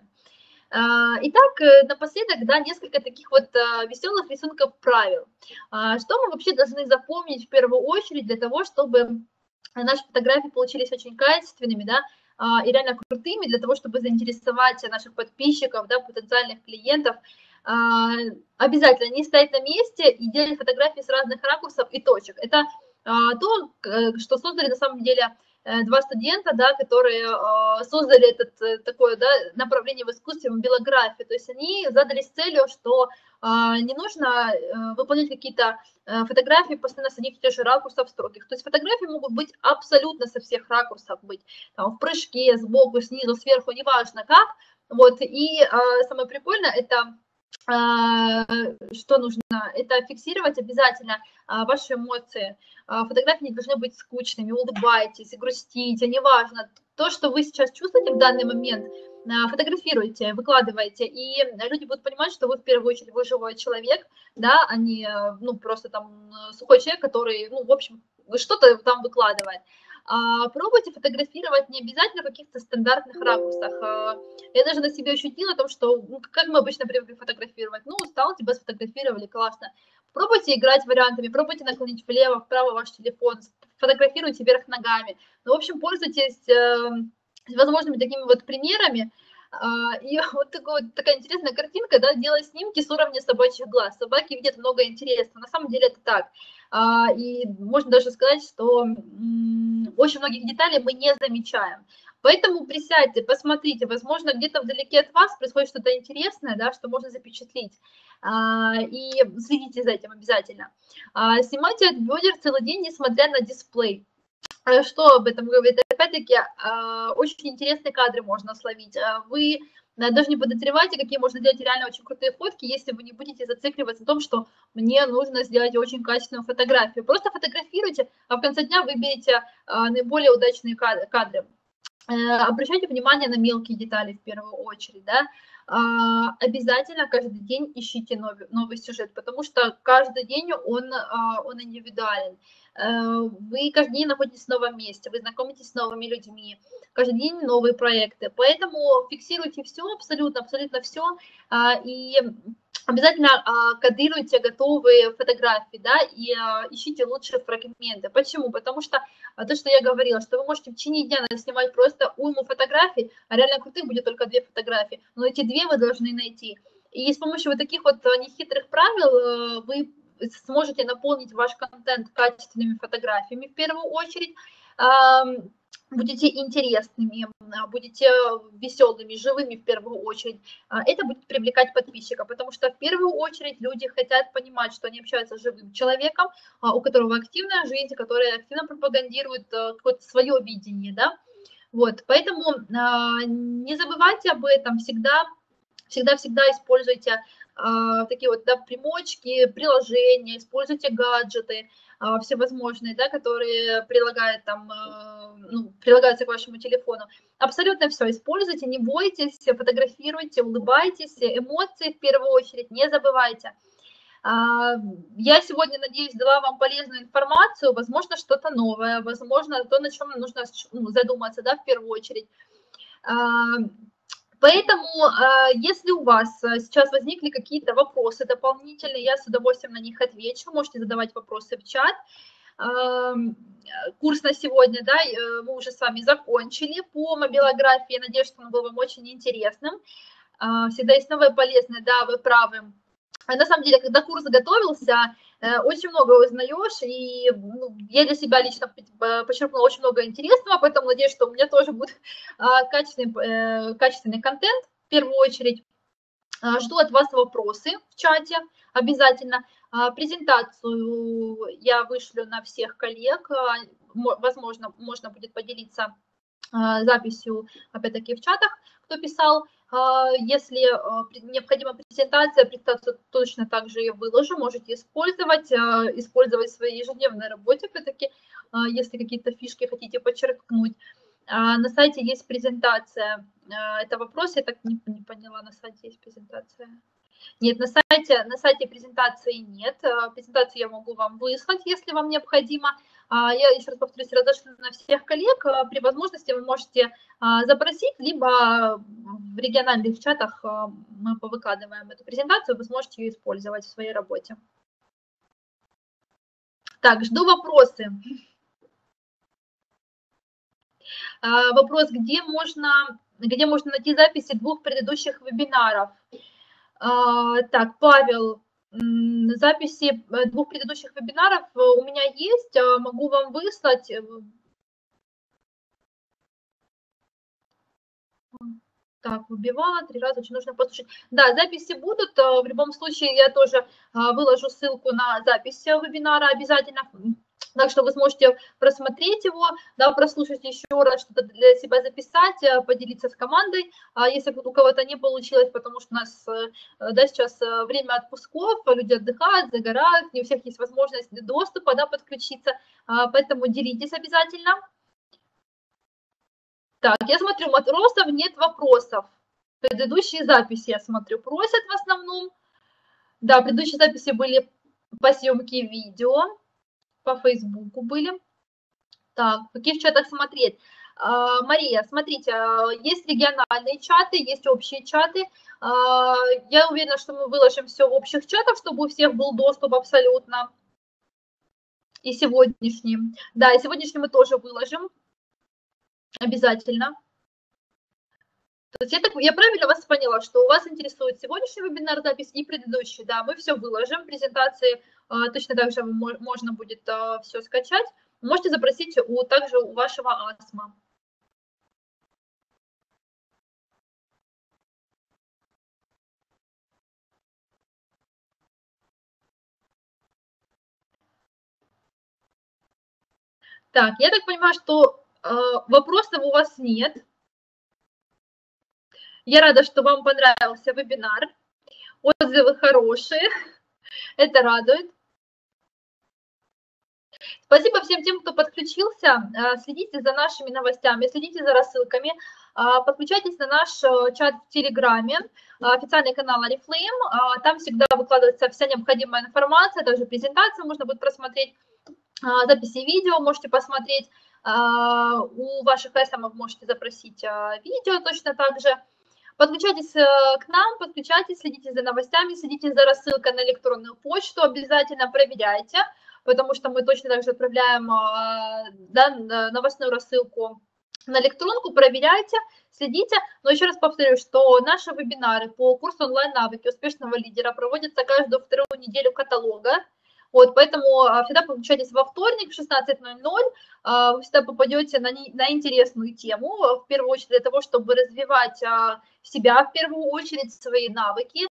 Speaker 1: А, Итак, э, напоследок, да, несколько таких вот а, веселых рисунков правил. А, Что мы вообще должны запомнить в первую очередь для того, чтобы наши фотографии получились очень качественными, да, а, и реально крутыми для того, чтобы заинтересовать наших подписчиков, да, потенциальных клиентов. А, Обязательно не стоять на месте и делать фотографии с разных ракурсов и точек. Это а, то, к- что создали на самом деле э, два студента, да, которые э, создали это такое, да, направление в искусстве, мобилографии. То есть они задались целью, что э, не нужно э, выполнять какие-то э, фотографии постоянно с одних и тех же ракурсов строгих. То есть фотографии могут быть абсолютно со всех ракурсов быть. Там, в прыжке, сбоку, снизу, сверху, неважно как. Вот. И э, самое прикольное, это что нужно? Это фиксировать обязательно ваши эмоции. Фотографии не должны быть скучными, улыбайтесь, грустите, неважно. То, что вы сейчас чувствуете в данный момент, фотографируйте, выкладывайте, и люди будут понимать, что вы в первую очередь вы живой человек, да, а не, ну, просто там сухой человек, который, ну, в общем, что-то там выкладывает. А, пробуйте фотографировать не обязательно в каких-то стандартных ракурсах. А, я даже на себе ощутила то, что, ну, как мы обычно привыкли фотографировать. Ну, устал, тебя сфотографировали, классно. Пробуйте играть вариантами, пробуйте наклонить влево, вправо ваш телефон, фотографируйте вверх ногами. Ну, в общем, пользуйтесь э, возможными такими вот примерами. А, и вот, такой, вот такая интересная картинка, да, делать снимки с уровня собачьих глаз. Собаки видят много интересного. На самом деле это так. А, и можно даже сказать, что м, очень многих деталей мы не замечаем. Поэтому присядьте, посмотрите, возможно, где-то вдалеке от вас происходит что-то интересное, да, что можно запечатлеть. А, и следите за этим обязательно. А, снимайте от бедер целый день, несмотря на дисплей. А Что об этом говорит? Опять-таки, а, очень интересные кадры можно словить. А, Вы а, даже не подозреваете, какие можно сделать реально очень крутые фотки, если вы не будете зацикливаться на том, что мне нужно сделать очень качественную фотографию. Просто фотографируйте, а в конце дня выберите а, наиболее удачные кадры. Э, Обращайте внимание на мелкие детали в первую очередь, да. А, Обязательно каждый день ищите новый, новый сюжет, потому что каждый день он, а, он индивидуален. Э, Вы каждый день находитесь в новом месте, вы знакомитесь с новыми людьми, каждый день новые проекты, поэтому фиксируйте все, абсолютно, абсолютно все, и обязательно а, кодируйте готовые фотографии, да, и а, ищите лучшие фрагменты. Почему? Потому что а, то, что я говорила, что вы можете в течение дня снимать просто уйму фотографий, а реально крутых будет только две фотографии, но эти две вы должны найти. И с помощью вот таких вот а, нехитрых правил а, вы сможете наполнить ваш контент качественными фотографиями в первую очередь, а, будете интересными, а, будете веселыми, живыми в первую очередь. А, Это будет привлекать подписчиков, потому что в первую очередь люди хотят понимать, что они общаются с живым человеком, а, у которого активная жизнь, который активно пропагандирует а, какое-то свое видение, да. Вот, поэтому а, не забывайте об этом всегда, всегда-всегда используйте а, такие вот, да, примочки, приложения, используйте гаджеты, всевозможные, да, которые прилагают там, ну, прилагаются к вашему телефону. Абсолютно все используйте, не бойтесь, фотографируйте, улыбайтесь, эмоции в первую очередь не забывайте. Я сегодня, надеюсь, дала вам полезную информацию, возможно, что-то новое, возможно, то, на чем нужно задуматься, да, в первую очередь. Поэтому, если у вас сейчас возникли какие-то вопросы дополнительные, я с удовольствием на них отвечу, можете задавать вопросы в чат. Курс на сегодня, да, мы уже с вами закончили по мобилографии, надеюсь, что он был вам очень интересным. Всегда есть новое полезное, да, вы правы. На самом деле, когда курс готовился, очень много узнаешь, и ну, я для себя лично почерпнула очень много интересного, поэтому надеюсь, что у меня тоже будет качественный, качественный контент в первую очередь. Жду от вас вопросы в чате обязательно. Презентацию я вышлю на всех коллег, возможно, можно будет поделиться записью, опять-таки, в чатах, кто писал. Если необходима презентация, презентацию точно так же я выложу, можете использовать, использовать в своей ежедневной работе, опять-таки, если какие-то фишки хотите подчеркнуть. На сайте есть презентация. Это вопрос, я так не, не поняла, на сайте есть презентация. Нет, на сайте, на сайте презентации нет. Презентацию я могу вам выслать, если вам необходимо. Я еще раз повторюсь, разошлю на всех коллег. При возможности вы можете запросить, либо в региональных чатах мы повыкладываем эту презентацию, вы сможете ее использовать в своей работе. Так, жду вопросы. Вопрос, где можно, где можно найти записи двух предыдущих вебинаров? Так, Павел, записи двух предыдущих вебинаров у меня есть, могу вам выслать. Так, выбивала, три раза очень нужно послушать. Да, записи будут, в любом случае я тоже выложу ссылку на запись вебинара обязательно. Так что вы сможете просмотреть его, да, прослушать еще раз, что-то для себя записать, поделиться с командой, если у кого-то не получилось, потому что у нас, да, сейчас время отпусков, люди отдыхают, загорают, не у всех есть возможность доступа, да, подключиться, поэтому делитесь обязательно. Так, я смотрю, матросов нет вопросов. Предыдущие записи, я смотрю, просят в основном. Да, предыдущие записи были по съемке видео. По Фейсбуку были. Так, в каких чатах смотреть? А, Мария, смотрите, есть региональные чаты, есть общие чаты. А, я уверена, что мы выложим все в общих чатах, чтобы у всех был доступ абсолютно. И сегодняшний. Да, и сегодняшний мы тоже выложим. Обязательно. То есть я, так, я правильно вас поняла, что у вас интересует сегодняшний вебинар, запись и предыдущий. Да, мы все выложим. Презентации а, точно так же можно будет а, все скачать. Можете запросить у, также у вашего АСМа. Так, я так понимаю, что э, вопросов у вас нет. Я рада, что вам понравился вебинар. Отзывы хорошие. Это радует. Спасибо всем тем, кто подключился. Следите за нашими новостями, следите за рассылками. Подключайтесь на наш чат в Телеграме, официальный канал Oriflame. Там всегда выкладывается вся необходимая информация, также презентацию можно будет просмотреть, записи видео можете посмотреть. У ваших эсэмов можете запросить видео точно так же. Подключайтесь к нам, подключайтесь, следите за новостями, следите за рассылкой на электронную почту, обязательно проверяйте, потому что мы точно так же отправляем, да, новостную рассылку на электронку, проверяйте, следите. Но еще раз повторю, что наши вебинары по курсу онлайн-навыки успешного лидера проводятся каждую вторую неделю каталога. Вот, поэтому всегда подключайтесь во вторник в шестнадцать ноль ноль, вы всегда попадете на, не, на интересную тему, в первую очередь для того, чтобы развивать себя, в первую очередь свои навыки,